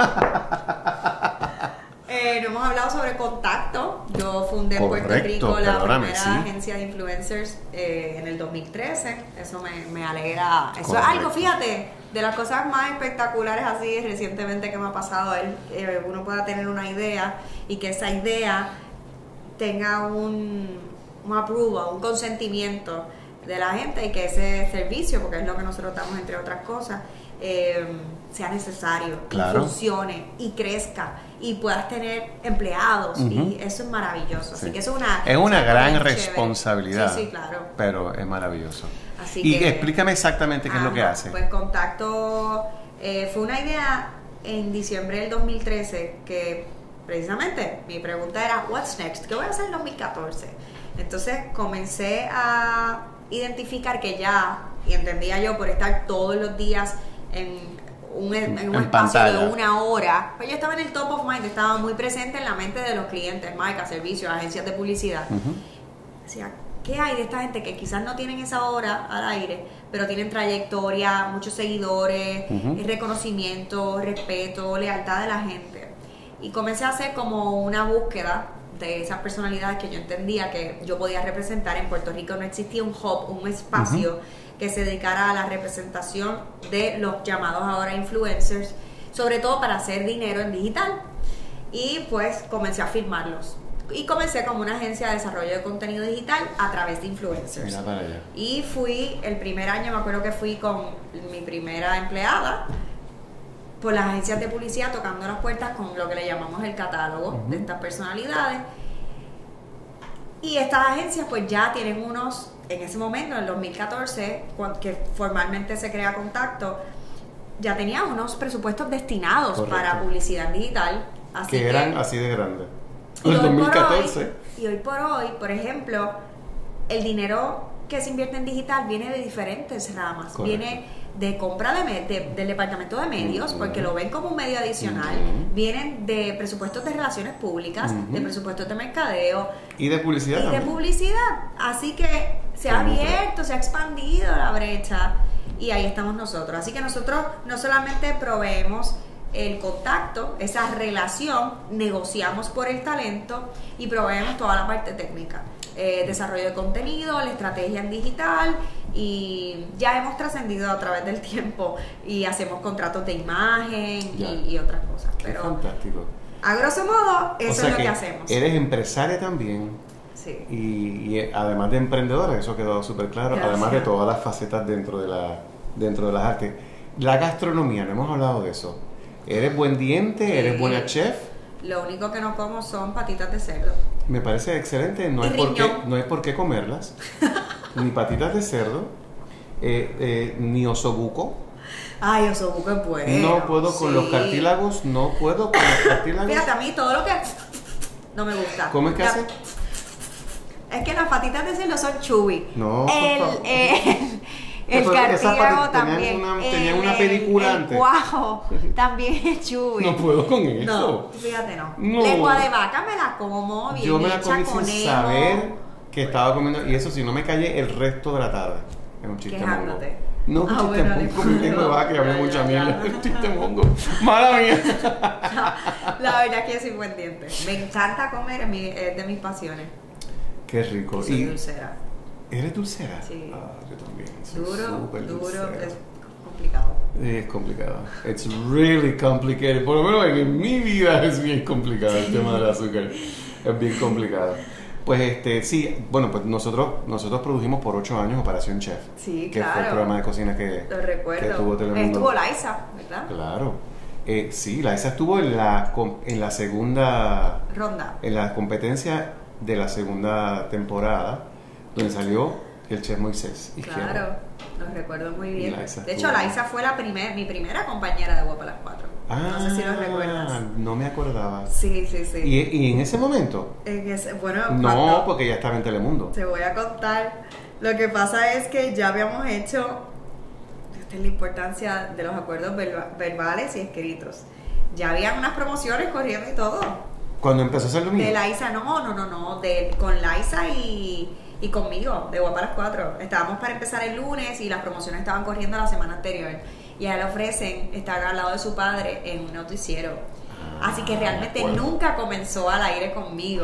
Speaker 1: pareja.
Speaker 2: Eh, no hemos hablado sobre contacto. Yo fundé en Puerto
Speaker 1: Correcto,
Speaker 2: Rico la
Speaker 1: perdóname,
Speaker 2: primera
Speaker 1: sí.
Speaker 2: agencia de influencers eh, en el dos mil trece. Eso me, me alegra. Eso
Speaker 1: Correcto.
Speaker 2: es algo, fíjate, de las cosas más espectaculares así recientemente que me ha pasado. El, eh, uno pueda tener una idea y que esa idea tenga un, un approval, un consentimiento de la gente y que ese servicio, porque es lo que nosotros damos entre otras cosas, eh, sea necesario,
Speaker 1: Claro.
Speaker 2: y funcione y crezca y puedas tener empleados
Speaker 1: Ujú.
Speaker 2: y eso es maravilloso. Así
Speaker 1: Sí.
Speaker 2: que eso es una
Speaker 1: Es una
Speaker 2: cosa
Speaker 1: gran
Speaker 2: bien chévere.
Speaker 1: responsabilidad.
Speaker 2: Sí, sí, claro.
Speaker 1: Pero es maravilloso.
Speaker 2: Así
Speaker 1: y
Speaker 2: que-
Speaker 1: explícame exactamente qué es lo que
Speaker 2: Ajá,
Speaker 1: hace.
Speaker 2: Pues Contacto eh, fue una idea en diciembre del dos mil trece que precisamente mi pregunta era what's next, ¿qué voy a hacer en dos mil catorce? Entonces comencé a identificar que ya, y entendía yo por estar todos los días en un, en un
Speaker 1: En
Speaker 2: espacio
Speaker 1: pantalla.
Speaker 2: de una hora, pues yo estaba en el top of mind, estaba muy presente en la mente de los clientes, marcas, servicios, agencias de publicidad.
Speaker 1: Ujú.
Speaker 2: Decía, ¿qué hay de esta gente que quizás no tienen esa hora al aire, pero tienen trayectoria, muchos seguidores,
Speaker 1: Ujú.
Speaker 2: eh, reconocimiento, respeto, lealtad de la gente? Y comencé a hacer como una búsqueda de esas personalidades que yo entendía que yo podía representar. En Puerto Rico no existía un hub, un espacio que se dedicara a la representación de los llamados ahora influencers, sobre todo para hacer dinero en digital. Y pues comencé a firmarlos. Y comencé como una agencia de desarrollo de contenido digital a través de influencers.
Speaker 1: Mira para allá.
Speaker 2: Y fui, el primer año me acuerdo que fui con mi primera empleada por las agencias de publicidad tocando las puertas con lo que le llamamos el catálogo
Speaker 1: Ujú.
Speaker 2: de estas personalidades. Y estas agencias pues ya tienen unos, en ese momento, en el dos mil catorce, cuan- que formalmente se crea Contacto, ya tenía unos presupuestos destinados
Speaker 1: Correcto.
Speaker 2: para publicidad digital. Así
Speaker 1: Que eran así de grandes.
Speaker 2: y
Speaker 1: En el
Speaker 2: hoy
Speaker 1: dos mil
Speaker 2: por
Speaker 1: catorce.
Speaker 2: hoy- y hoy por hoy, por ejemplo, el dinero que se invierte en digital viene de diferentes ramas.
Speaker 1: Correcto.
Speaker 2: Viene de compra de, me- de- del departamento de medios,
Speaker 1: Ujú.
Speaker 2: porque lo ven como un medio adicional.
Speaker 1: Ujú.
Speaker 2: Vienen de presupuestos de relaciones públicas,
Speaker 1: Ujú.
Speaker 2: de presupuestos de mercadeo
Speaker 1: Y de publicidad
Speaker 2: y de
Speaker 1: también.
Speaker 2: publicidad. Así que se ha
Speaker 1: Como
Speaker 2: abierto, se ha expandido la brecha y ahí estamos nosotros. Así que nosotros no solamente proveemos el contacto, esa relación, negociamos por el talento y proveemos toda la parte técnica. Eh, desarrollo de contenido, la estrategia en digital y ya hemos trascendido a través del tiempo y hacemos contratos de imagen
Speaker 1: Ya.
Speaker 2: y, y otras cosas.
Speaker 1: Qué
Speaker 2: Pero
Speaker 1: fantástico.
Speaker 2: a grosso modo, eso
Speaker 1: O sea
Speaker 2: es lo
Speaker 1: que
Speaker 2: que hacemos.
Speaker 1: eres empresaria también.
Speaker 2: Sí.
Speaker 1: Y, y además de emprendedora, eso quedó súper claro,
Speaker 2: Gracias.
Speaker 1: además de todas las facetas dentro de, la, dentro de las artes. La gastronomía, no hemos hablado de eso. ¿Eres buen diente?
Speaker 2: Sí.
Speaker 1: ¿Eres buena chef?
Speaker 2: Lo único que no como son patitas de cerdo.
Speaker 1: Me parece excelente, no
Speaker 2: Y
Speaker 1: hay, por qué,
Speaker 2: riñón.
Speaker 1: no hay por qué comerlas. Ni patitas de cerdo, eh, eh, ni osobuco.
Speaker 2: Ay, osobuco es bueno.
Speaker 1: No puedo con
Speaker 2: sí.
Speaker 1: los cartílagos, no puedo con los cartílagos.
Speaker 2: Fíjate, a mí todo lo que no me gusta.
Speaker 1: ¿Cómo es que
Speaker 2: Ya-
Speaker 1: hace?
Speaker 2: Es que las patitas de cerdo son chubby.
Speaker 1: No, por
Speaker 2: el,
Speaker 1: favor.
Speaker 2: eh, el
Speaker 1: Pero esas
Speaker 2: cartílago
Speaker 1: patitas tenían
Speaker 2: también.
Speaker 1: una- tenían
Speaker 2: el,
Speaker 1: una
Speaker 2: el-
Speaker 1: película
Speaker 2: el
Speaker 1: antes.
Speaker 2: cuajo también es chubby.
Speaker 1: No puedo con eso.
Speaker 2: No, fíjate, no.
Speaker 1: No.
Speaker 2: Lengua de vaca me la como bien
Speaker 1: Yo me la
Speaker 2: hecha,
Speaker 1: comí sin
Speaker 2: conejo,
Speaker 1: saber que estaba comiendo. Y eso si no me callé el resto de la tarde. Es un chiste mongo.
Speaker 2: Quejándote.
Speaker 1: No, un
Speaker 2: Ah,
Speaker 1: chiste
Speaker 2: bueno,
Speaker 1: mongo.
Speaker 2: disculpa.
Speaker 1: Mi lengua de vaca y hablé
Speaker 2: Ya,
Speaker 1: mucha
Speaker 2: ya,
Speaker 1: mierda.
Speaker 2: ya.
Speaker 1: Un chiste mongo. Mala mía.
Speaker 2: La verdad es que yo soy buen diente. Me encanta comer, es, mi- es de mis pasiones.
Speaker 1: Qué rico.
Speaker 2: Soy
Speaker 1: ¿Y
Speaker 2: dulcera.
Speaker 1: eres dulcera?
Speaker 2: Sí.
Speaker 1: Ah, yo también. Soy
Speaker 2: Duro,
Speaker 1: súper
Speaker 2: duro,
Speaker 1: dulcera.
Speaker 2: es complicado.
Speaker 1: Es complicado. It's really complicated. Por lo menos en mi vida es bien complicado el tema del azúcar. Es bien complicado. Pues este, sí, bueno, pues nosotros nosotros produjimos por ocho años Operación Chef.
Speaker 2: Sí,
Speaker 1: que fue el
Speaker 2: claro.
Speaker 1: programa de cocina que,
Speaker 2: Lo recuerdo.
Speaker 1: que tuvo Telemundo.
Speaker 2: Estuvo Liza, ¿verdad?
Speaker 1: Claro. Eh, sí, Liza estuvo en la com- en la segunda
Speaker 2: Ronda.
Speaker 1: en la competencia de la segunda temporada, donde salió el chef Moisés Izquierdo.
Speaker 2: Claro, lo recuerdo muy bien.
Speaker 1: Y Liza
Speaker 2: De hecho,
Speaker 1: estuvo-
Speaker 2: Liza fue la primer, mi primera compañera de Guapa las Cuatro.
Speaker 1: Ah,
Speaker 2: No sé si lo recuerdas.
Speaker 1: no me acordaba.
Speaker 2: Sí, sí, sí.
Speaker 1: ¿Y, y en ese momento?
Speaker 2: En ese- bueno,
Speaker 1: No,
Speaker 2: cuando-
Speaker 1: porque ya estaba en Telemundo.
Speaker 2: Te voy a contar. Lo que pasa es que ya habíamos hecho, esta es la importancia de los acuerdos verba- verbales y escritos. Ya habían unas promociones corriendo y todo.
Speaker 1: Cuando empezó a hacer lo mismo.
Speaker 2: De Liza, no, no, no, no, de, con Liza y, y conmigo, de Guapa las Cuatro. Estábamos para empezar el lunes y las promociones estaban corriendo la semana anterior. Y a él le ofrecen estar al lado de su padre en un noticiero. Así que realmente
Speaker 1: bueno.
Speaker 2: nunca comenzó al aire conmigo.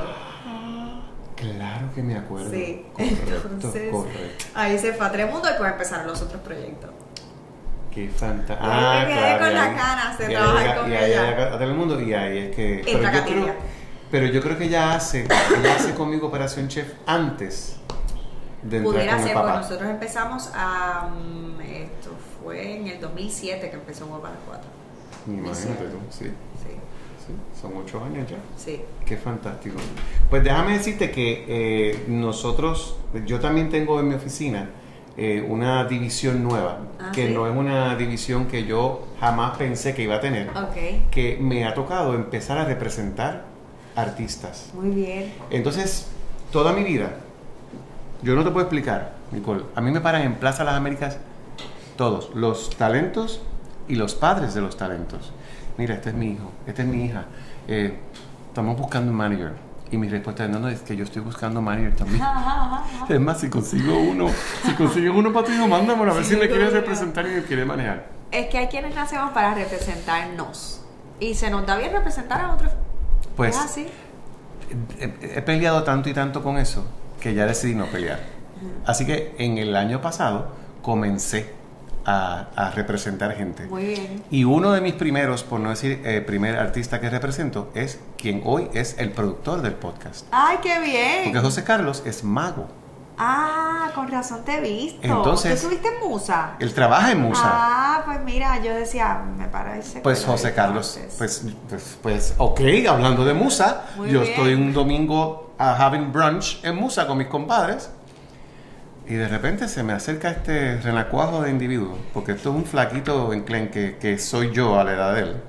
Speaker 1: Claro que me acuerdo.
Speaker 2: Sí,
Speaker 1: Correcto,
Speaker 2: entonces
Speaker 1: correcto.
Speaker 2: ahí se fue a Telemundo y pues empezaron los otros proyectos.
Speaker 1: Qué fantástico.
Speaker 2: Y ahí me quedé con las ganas de trabajar con
Speaker 1: y ahí
Speaker 2: ella.
Speaker 1: llega a Telemundo y ahí es que. Pero
Speaker 2: Entra
Speaker 1: yo,
Speaker 2: Catilia.
Speaker 1: creo, pero yo creo que ella hace, ella hace conmigo Operación Chef antes de entrar
Speaker 2: Pudiera
Speaker 1: con el
Speaker 2: ser, pues
Speaker 1: papá.
Speaker 2: nosotros empezamos a. um, esto fue en el dos mil siete que empezó Guapa las Cuatro.
Speaker 1: Imagínate tú, sí,
Speaker 2: Sí,
Speaker 1: sí. Son ocho años ya.
Speaker 2: sí.
Speaker 1: Qué fantástico. Pues déjame decirte que eh, nosotros, yo también tengo en mi oficina eh, una división nueva,
Speaker 2: Ah,
Speaker 1: que
Speaker 2: ¿sí?
Speaker 1: no es una división que yo jamás pensé que iba a tener,
Speaker 2: Ok,
Speaker 1: que me ha tocado empezar a representar artistas.
Speaker 2: muy bien.
Speaker 1: Entonces, toda mi vida, yo no te puedo explicar, Nicole, a mí me paran en Plaza Las Américas todos, los talentos y los padres de los talentos. Mira, este es mi hijo, esta es mi hija. Eh, estamos buscando un manager. Y mi respuesta es, no, no, es que yo estoy buscando manager también. Es más, si consigo uno, si consigues uno para tu hijo, mándamelo a ver
Speaker 2: Sí,
Speaker 1: si me quieres
Speaker 2: obvio.
Speaker 1: representar y me quiere manejar.
Speaker 2: Es que hay quienes nacemos para representarnos. Y se nos da bien representar a otros.
Speaker 1: Pues,
Speaker 2: ¿Es así?
Speaker 1: he, he peleado tanto y tanto con eso que ya decidí no pelear. Así que en el año pasado comencé a, a representar gente.
Speaker 2: Muy bien.
Speaker 1: Y uno de mis primeros, por no decir eh, primer artista que represento, es quien hoy es el productor del podcast.
Speaker 2: ¡Ay, qué bien!
Speaker 1: Porque José Carlos es mago.
Speaker 2: Ah, con razón te he visto.
Speaker 1: Entonces-
Speaker 2: ¿Tú estuviste en Musa?
Speaker 1: Él trabaja en Musa.
Speaker 2: Ah, pues mira, yo decía, me parece.
Speaker 1: Pues
Speaker 2: que
Speaker 1: José
Speaker 2: lo
Speaker 1: Carlos,
Speaker 2: conoces.
Speaker 1: pues, pues, pues, ok, hablando de Musa,
Speaker 2: Muy
Speaker 1: yo
Speaker 2: bien.
Speaker 1: estoy un domingo a having brunch en Musa con mis compadres y de repente se me acerca este renacuajo de individuo, porque esto es un flaquito enclenque que soy yo a la edad de él,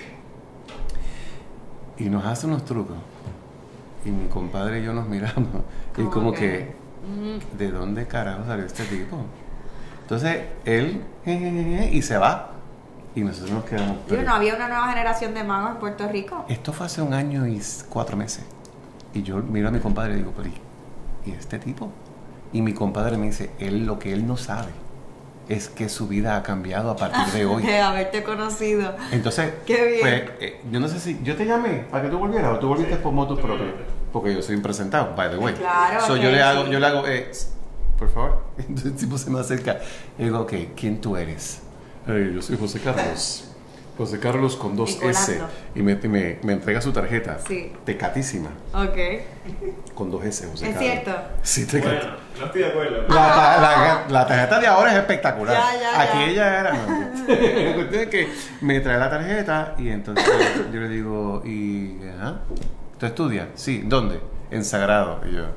Speaker 1: y nos hace unos trucos y mi compadre y yo nos miramos y
Speaker 2: ¿Cómo
Speaker 1: como
Speaker 2: que?
Speaker 1: que,
Speaker 2: Mm,
Speaker 1: ¿de dónde carajo salió este tipo? Entonces él jejeje, y se va y nosotros nos quedamos.
Speaker 2: Digo,
Speaker 1: pero-
Speaker 2: no había una nueva generación de magos en Puerto Rico.
Speaker 1: Esto fue hace un año y s- cuatro meses. Y yo miro a mi compadre y digo, pero ¿y, ¿y este tipo? Y mi compadre me dice, él lo que él no sabe es que su vida ha cambiado a partir de hoy.
Speaker 2: De haberte conocido.
Speaker 1: Entonces,
Speaker 2: Qué bien.
Speaker 1: pues, eh, yo no sé si yo te llamé para que tú volvieras o tú volviste por motus propios. Porque yo soy impresentado, by the way.
Speaker 2: Claro,
Speaker 1: So,
Speaker 2: ok,
Speaker 1: yo le hago,
Speaker 2: sí.
Speaker 1: yo le hago, eh, por favor. Entonces el tipo se me acerca y digo, ok, ¿quién tú eres? "Eh, yo soy José Carlos. José Carlos con dos S.
Speaker 2: Nicolando.
Speaker 1: Y me, me, me entrega su tarjeta.
Speaker 2: Sí.
Speaker 1: Tecatísima.
Speaker 2: Ok.
Speaker 1: Con dos S, José
Speaker 2: ¿Es
Speaker 1: Carlos.
Speaker 2: cierto?
Speaker 1: Sí, te
Speaker 3: Bueno, no estoy de acuerdo.
Speaker 1: la, ta- la- la tarjeta de ahora es espectacular.
Speaker 2: Ya, ya,
Speaker 1: Aquí
Speaker 2: ya.
Speaker 1: ella era. No. La cuestión es que me trae la tarjeta y entonces yo le digo, ¿y ajá? ¿Tú estudias? Sí, ¿dónde? en sagrado. Y yo,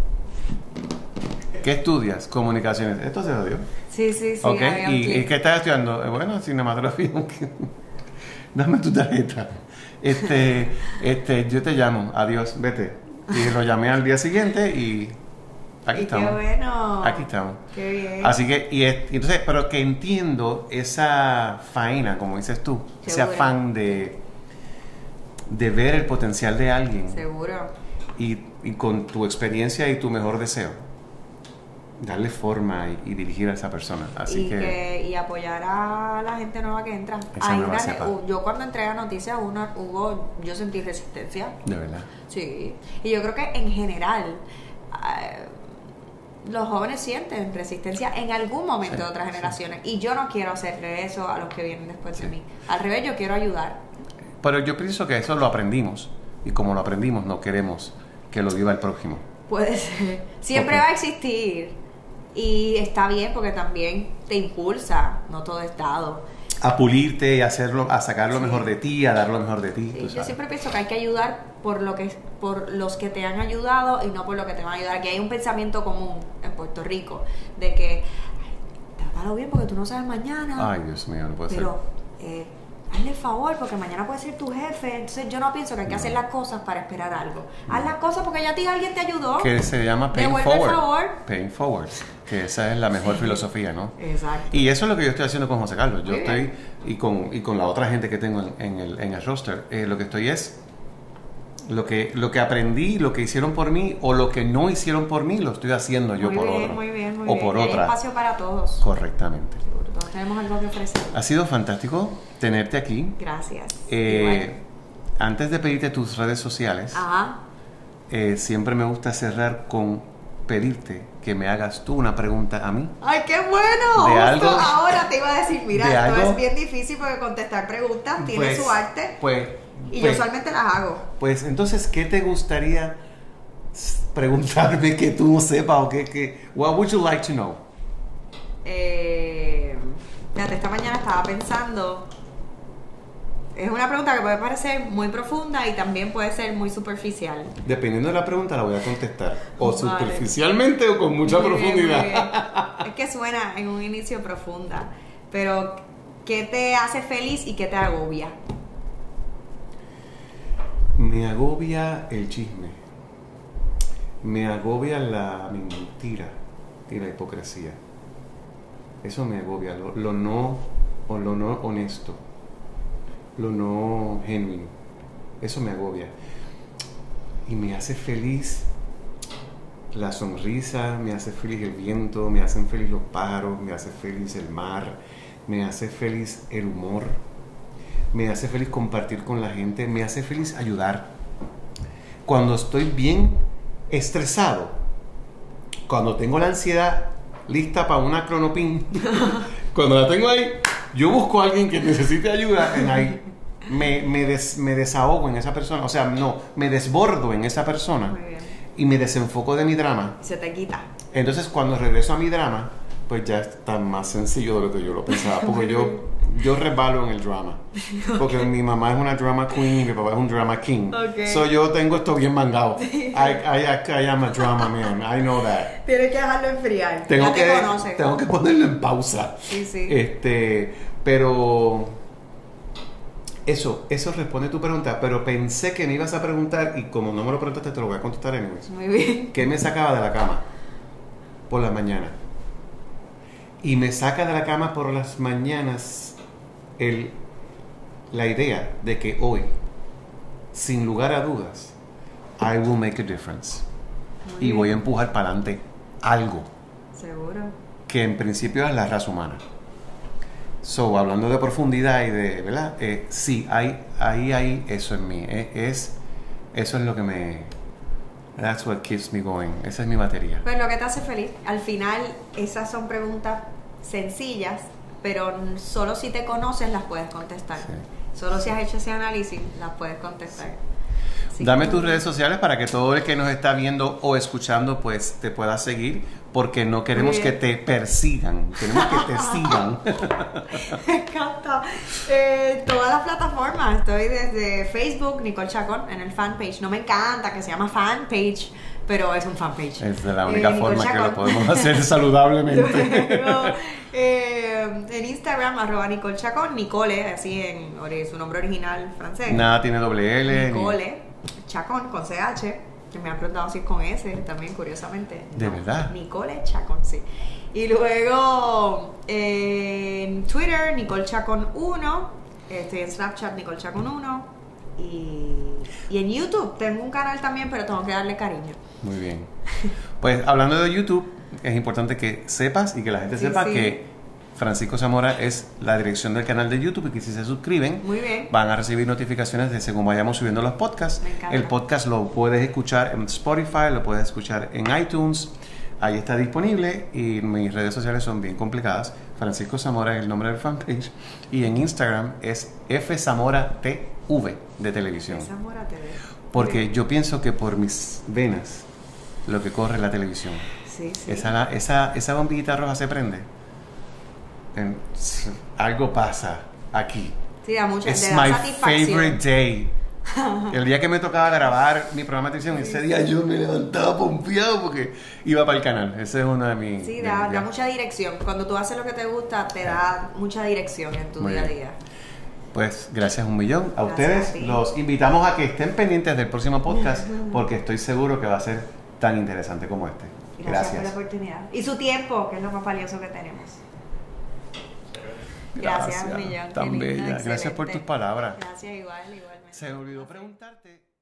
Speaker 1: ¿qué estudias? Comunicaciones. ¿Esto se lo dio?
Speaker 2: Sí, sí, sí.
Speaker 1: Okay. ¿Y, ¿Y qué estás estudiando? Eh, Bueno, cinematografía. Dame tu tarjeta. Este, este, yo te llamo. Adiós, vete. Y lo llamé al día siguiente y aquí
Speaker 2: Y
Speaker 1: estamos.
Speaker 2: qué bueno.
Speaker 1: Aquí estamos.
Speaker 2: Qué bien.
Speaker 1: Así que, y, es- y entonces, pero que entiendo esa faena, como dices tú, ese
Speaker 2: Seguro.
Speaker 1: afán de, de ver el potencial de alguien
Speaker 2: Seguro.
Speaker 1: y, y con tu experiencia y tu mejor deseo, darle forma y, y dirigir a esa persona. Así
Speaker 2: y,
Speaker 1: que,
Speaker 2: que, y apoyar a la gente nueva que entra.
Speaker 1: Esa
Speaker 2: Hay
Speaker 1: nueva
Speaker 2: una-
Speaker 1: cepa.
Speaker 2: u- yo cuando entré a noticias uno, hubo, yo sentí resistencia.
Speaker 1: de verdad.
Speaker 2: Sí. Y yo creo que en general eh, los jóvenes sienten resistencia en algún momento
Speaker 1: Sí,
Speaker 2: de otras
Speaker 1: sí.
Speaker 2: generaciones. Y yo no quiero hacerle eso a los que vienen después
Speaker 1: Sí.
Speaker 2: de mí. Al revés, yo quiero ayudar.
Speaker 1: Pero yo pienso que eso lo aprendimos y como lo aprendimos no queremos que lo viva el prójimo.
Speaker 2: Puede ser. Siempre
Speaker 1: Ok.
Speaker 2: va a existir. Y está bien porque también te impulsa. No todo es dado.
Speaker 1: A pulirte y hacerlo, a sacar lo
Speaker 2: Sí.
Speaker 1: mejor de ti, a dar lo mejor de ti.
Speaker 2: Sí,
Speaker 1: tú
Speaker 2: yo
Speaker 1: sabes.
Speaker 2: siempre pienso que hay que ayudar por lo que por los que te han ayudado y no por lo que te van a ayudar. Aquí hay un pensamiento común en Puerto Rico de que "Ay, trátalo bien porque tú no sabes mañana,
Speaker 1: Ay, Dios mío, no puede
Speaker 2: pero eh, hazle el favor porque mañana puede ser tu jefe". Entonces yo no pienso que hay que
Speaker 1: No.
Speaker 2: hacer las cosas para esperar algo. Haz las cosas porque ya a ti alguien te ayudó.
Speaker 1: ser. Que se llama paying
Speaker 2: Devuelve el
Speaker 1: forward.
Speaker 2: favor.
Speaker 1: Paying forward. Que esa es la mejor
Speaker 2: Sí.
Speaker 1: filosofía, ¿no?
Speaker 2: Exacto.
Speaker 1: Y eso es lo que yo estoy haciendo con José Carlos. Yo
Speaker 2: Muy
Speaker 1: estoy,
Speaker 2: bien.
Speaker 1: y con, y con la otra gente que tengo en, en el, en el roster, eh, lo que estoy es, lo que, lo que aprendí, lo que hicieron por mí, o lo que no hicieron por mí, lo estoy haciendo yo
Speaker 2: muy
Speaker 1: por
Speaker 2: bien,
Speaker 1: otro.
Speaker 2: muy bien, muy
Speaker 1: o
Speaker 2: bien.
Speaker 1: por
Speaker 2: Y hay
Speaker 1: otra.
Speaker 2: espacio para todos.
Speaker 1: Correctamente.
Speaker 2: Seguro, todos tenemos algo que ofrecer.
Speaker 1: Ha sido fantástico tenerte aquí.
Speaker 2: Gracias.
Speaker 1: Eh, antes de pedirte tus redes sociales,
Speaker 2: Igual. Ajá.
Speaker 1: eh, siempre me gusta cerrar con pedirte que me hagas tú una pregunta a mí.
Speaker 2: ¡Ay, qué bueno!
Speaker 1: De
Speaker 2: Justo
Speaker 1: algo-
Speaker 2: ahora te iba a decir, mira,
Speaker 1: de
Speaker 2: esto
Speaker 1: algo-
Speaker 2: es bien difícil porque contestar preguntas tiene
Speaker 1: Pues-
Speaker 2: su arte
Speaker 1: Pues,
Speaker 2: y
Speaker 1: pues,
Speaker 2: yo usualmente las hago.
Speaker 1: pues entonces, ¿qué te gustaría s- preguntarme que tú no sepas o que, que what would you like to know?
Speaker 2: Eh, fíjate, esta mañana estaba pensando, es una pregunta que puede parecer muy profunda y también puede ser muy superficial.
Speaker 1: Dependiendo de la pregunta la voy a contestar o
Speaker 2: Vale.
Speaker 1: superficialmente o con mucha
Speaker 2: Muy bien,
Speaker 1: profundidad.
Speaker 2: muy bien. Es que suena en un inicio profunda, pero ¿qué te hace feliz y qué te agobia?
Speaker 1: Me agobia el chisme. Me agobia la mentira y la hipocresía. Eso me agobia, lo, lo no o lo no honesto, lo no genuino. Eso me agobia. Y me hace feliz la sonrisa, me hace feliz el viento, me hacen feliz los pájaros, me hace feliz el mar, me hace feliz el humor, me hace feliz compartir con la gente, me hace feliz ayudar. Cuando estoy bien estresado, cuando tengo la ansiedad lista para una clonopin, cuando la tengo ahí, yo busco a alguien que necesite ayuda en ahí. Me, me, des, me desahogo en esa persona, o sea, no, me desbordo en esa persona
Speaker 2: Muy bien.
Speaker 1: y me desenfoco de mi drama.
Speaker 2: Se te quita.
Speaker 1: Entonces, cuando regreso a mi drama, pues ya está más sencillo de lo que yo lo pensaba, porque yo, yo resbalo en el drama. Porque mi mamá es una drama queen y mi papá es un drama king.
Speaker 2: Ok.
Speaker 1: So yo tengo esto bien mangado. I, I, I, I am a drama man, I know that.
Speaker 2: Tienes que dejarlo enfriar.
Speaker 1: Tengo
Speaker 2: ya
Speaker 1: que,
Speaker 2: te conoces.
Speaker 1: tengo que ponerlo en pausa.
Speaker 2: Sí, sí.
Speaker 1: Este, pero eso, eso responde tu pregunta, pero pensé que me ibas a preguntar y como no me lo preguntaste te lo voy a contestar anyways.
Speaker 2: Muy bien.
Speaker 1: ¿Qué me sacaba de la cama por la mañana? Y me saca de la cama por las mañanas el, la idea de que hoy, sin lugar a dudas, I will make a difference.
Speaker 2: Muy
Speaker 1: Y voy a
Speaker 2: bien.
Speaker 1: empujar para adelante algo
Speaker 2: Seguro.
Speaker 1: que en principio es la raza humana. So, hablando de profundidad y de, ¿verdad? Eh, sí, hay, ahí hay eso en mí. Eh, es, eso es lo que me... That's what keeps me going. Esa es mi batería.
Speaker 2: Pues lo que te hace feliz. Al final, esas son preguntas sencillas, pero solo si te conoces las puedes contestar.
Speaker 1: Sí.
Speaker 2: Solo si has hecho ese análisis las puedes contestar. Así
Speaker 1: Dame
Speaker 2: que-
Speaker 1: tus redes sociales para que todo el que nos está viendo o escuchando pues te pueda seguir porque no queremos que te persigan, queremos que te sigan.
Speaker 2: Me encanta. Eh, todas las plataformas, estoy desde Facebook, Nicole Chacón, en el fanpage. No me encanta que se llama fanpage, pero es un fanpage.
Speaker 1: Es de la única
Speaker 2: eh,
Speaker 1: forma que lo podemos hacer saludablemente.
Speaker 2: Luego, eh, en Instagram, arroba Nicole Chacón, Nicole, así en su nombre original francés.
Speaker 1: Nada tiene doble L.
Speaker 2: Nicole ni... Chacón, con C H, que me han preguntado si es con S también, curiosamente.
Speaker 1: ¿De
Speaker 2: no,
Speaker 1: verdad?
Speaker 2: Nicole Chacón, sí. Y luego eh, en Twitter, Nicole Chacón uno, estoy en Snapchat, Nicole Chacón uno. Y, y en YouTube tengo un canal también, pero tengo que darle cariño.
Speaker 1: Muy bien. Pues hablando de YouTube, es importante que sepas y que la gente
Speaker 2: Sí,
Speaker 1: sepa
Speaker 2: sí.
Speaker 1: que Francisco Zamora es la dirección del canal de YouTube y que si se suscriben
Speaker 2: Muy bien.
Speaker 1: van a recibir notificaciones de según vayamos subiendo los podcasts.
Speaker 2: Me encanta.
Speaker 1: El podcast lo puedes escuchar en Spotify, lo puedes escuchar en iTunes. Ahí está disponible y mis redes sociales son bien complicadas. Francisco Zamora es el nombre del fanpage y en Instagram es F Zamora T V de televisión.
Speaker 2: Zamora T V.
Speaker 1: Porque
Speaker 2: Bien.
Speaker 1: yo pienso que por mis venas lo que corre es la televisión.
Speaker 2: Sí, sí.
Speaker 1: Esa, esa, esa bombillita roja se prende. En- algo pasa aquí.
Speaker 2: Sí, da mucha
Speaker 1: Es
Speaker 2: te da
Speaker 1: my
Speaker 2: satisfacción.
Speaker 1: favorite day. El día que me tocaba grabar mi programa de televisión, ese día yo me levantaba pompeado porque iba para el canal. Ese es uno de mis...
Speaker 2: Sí,
Speaker 1: de
Speaker 2: da,
Speaker 1: mis-
Speaker 2: da mucha dirección. Cuando tú haces lo que te gusta, te da mucha dirección en tu
Speaker 1: Muy
Speaker 2: día a
Speaker 1: bien.
Speaker 2: día.
Speaker 1: Pues gracias un millón a
Speaker 2: Gracias
Speaker 1: ustedes.
Speaker 2: a ti.
Speaker 1: Los invitamos a que estén pendientes del próximo podcast porque estoy seguro que va a ser tan interesante como este.
Speaker 2: Gracias,
Speaker 1: Gracias.
Speaker 2: por la oportunidad. Y su tiempo, que es lo más valioso que tenemos. Gracias, un millón.
Speaker 1: Tan
Speaker 2: qué lindo,
Speaker 1: bella. Gracias por
Speaker 2: excelente.
Speaker 1: tus palabras.
Speaker 2: Gracias, igual, igualmente.
Speaker 1: Se me olvidó preguntarte.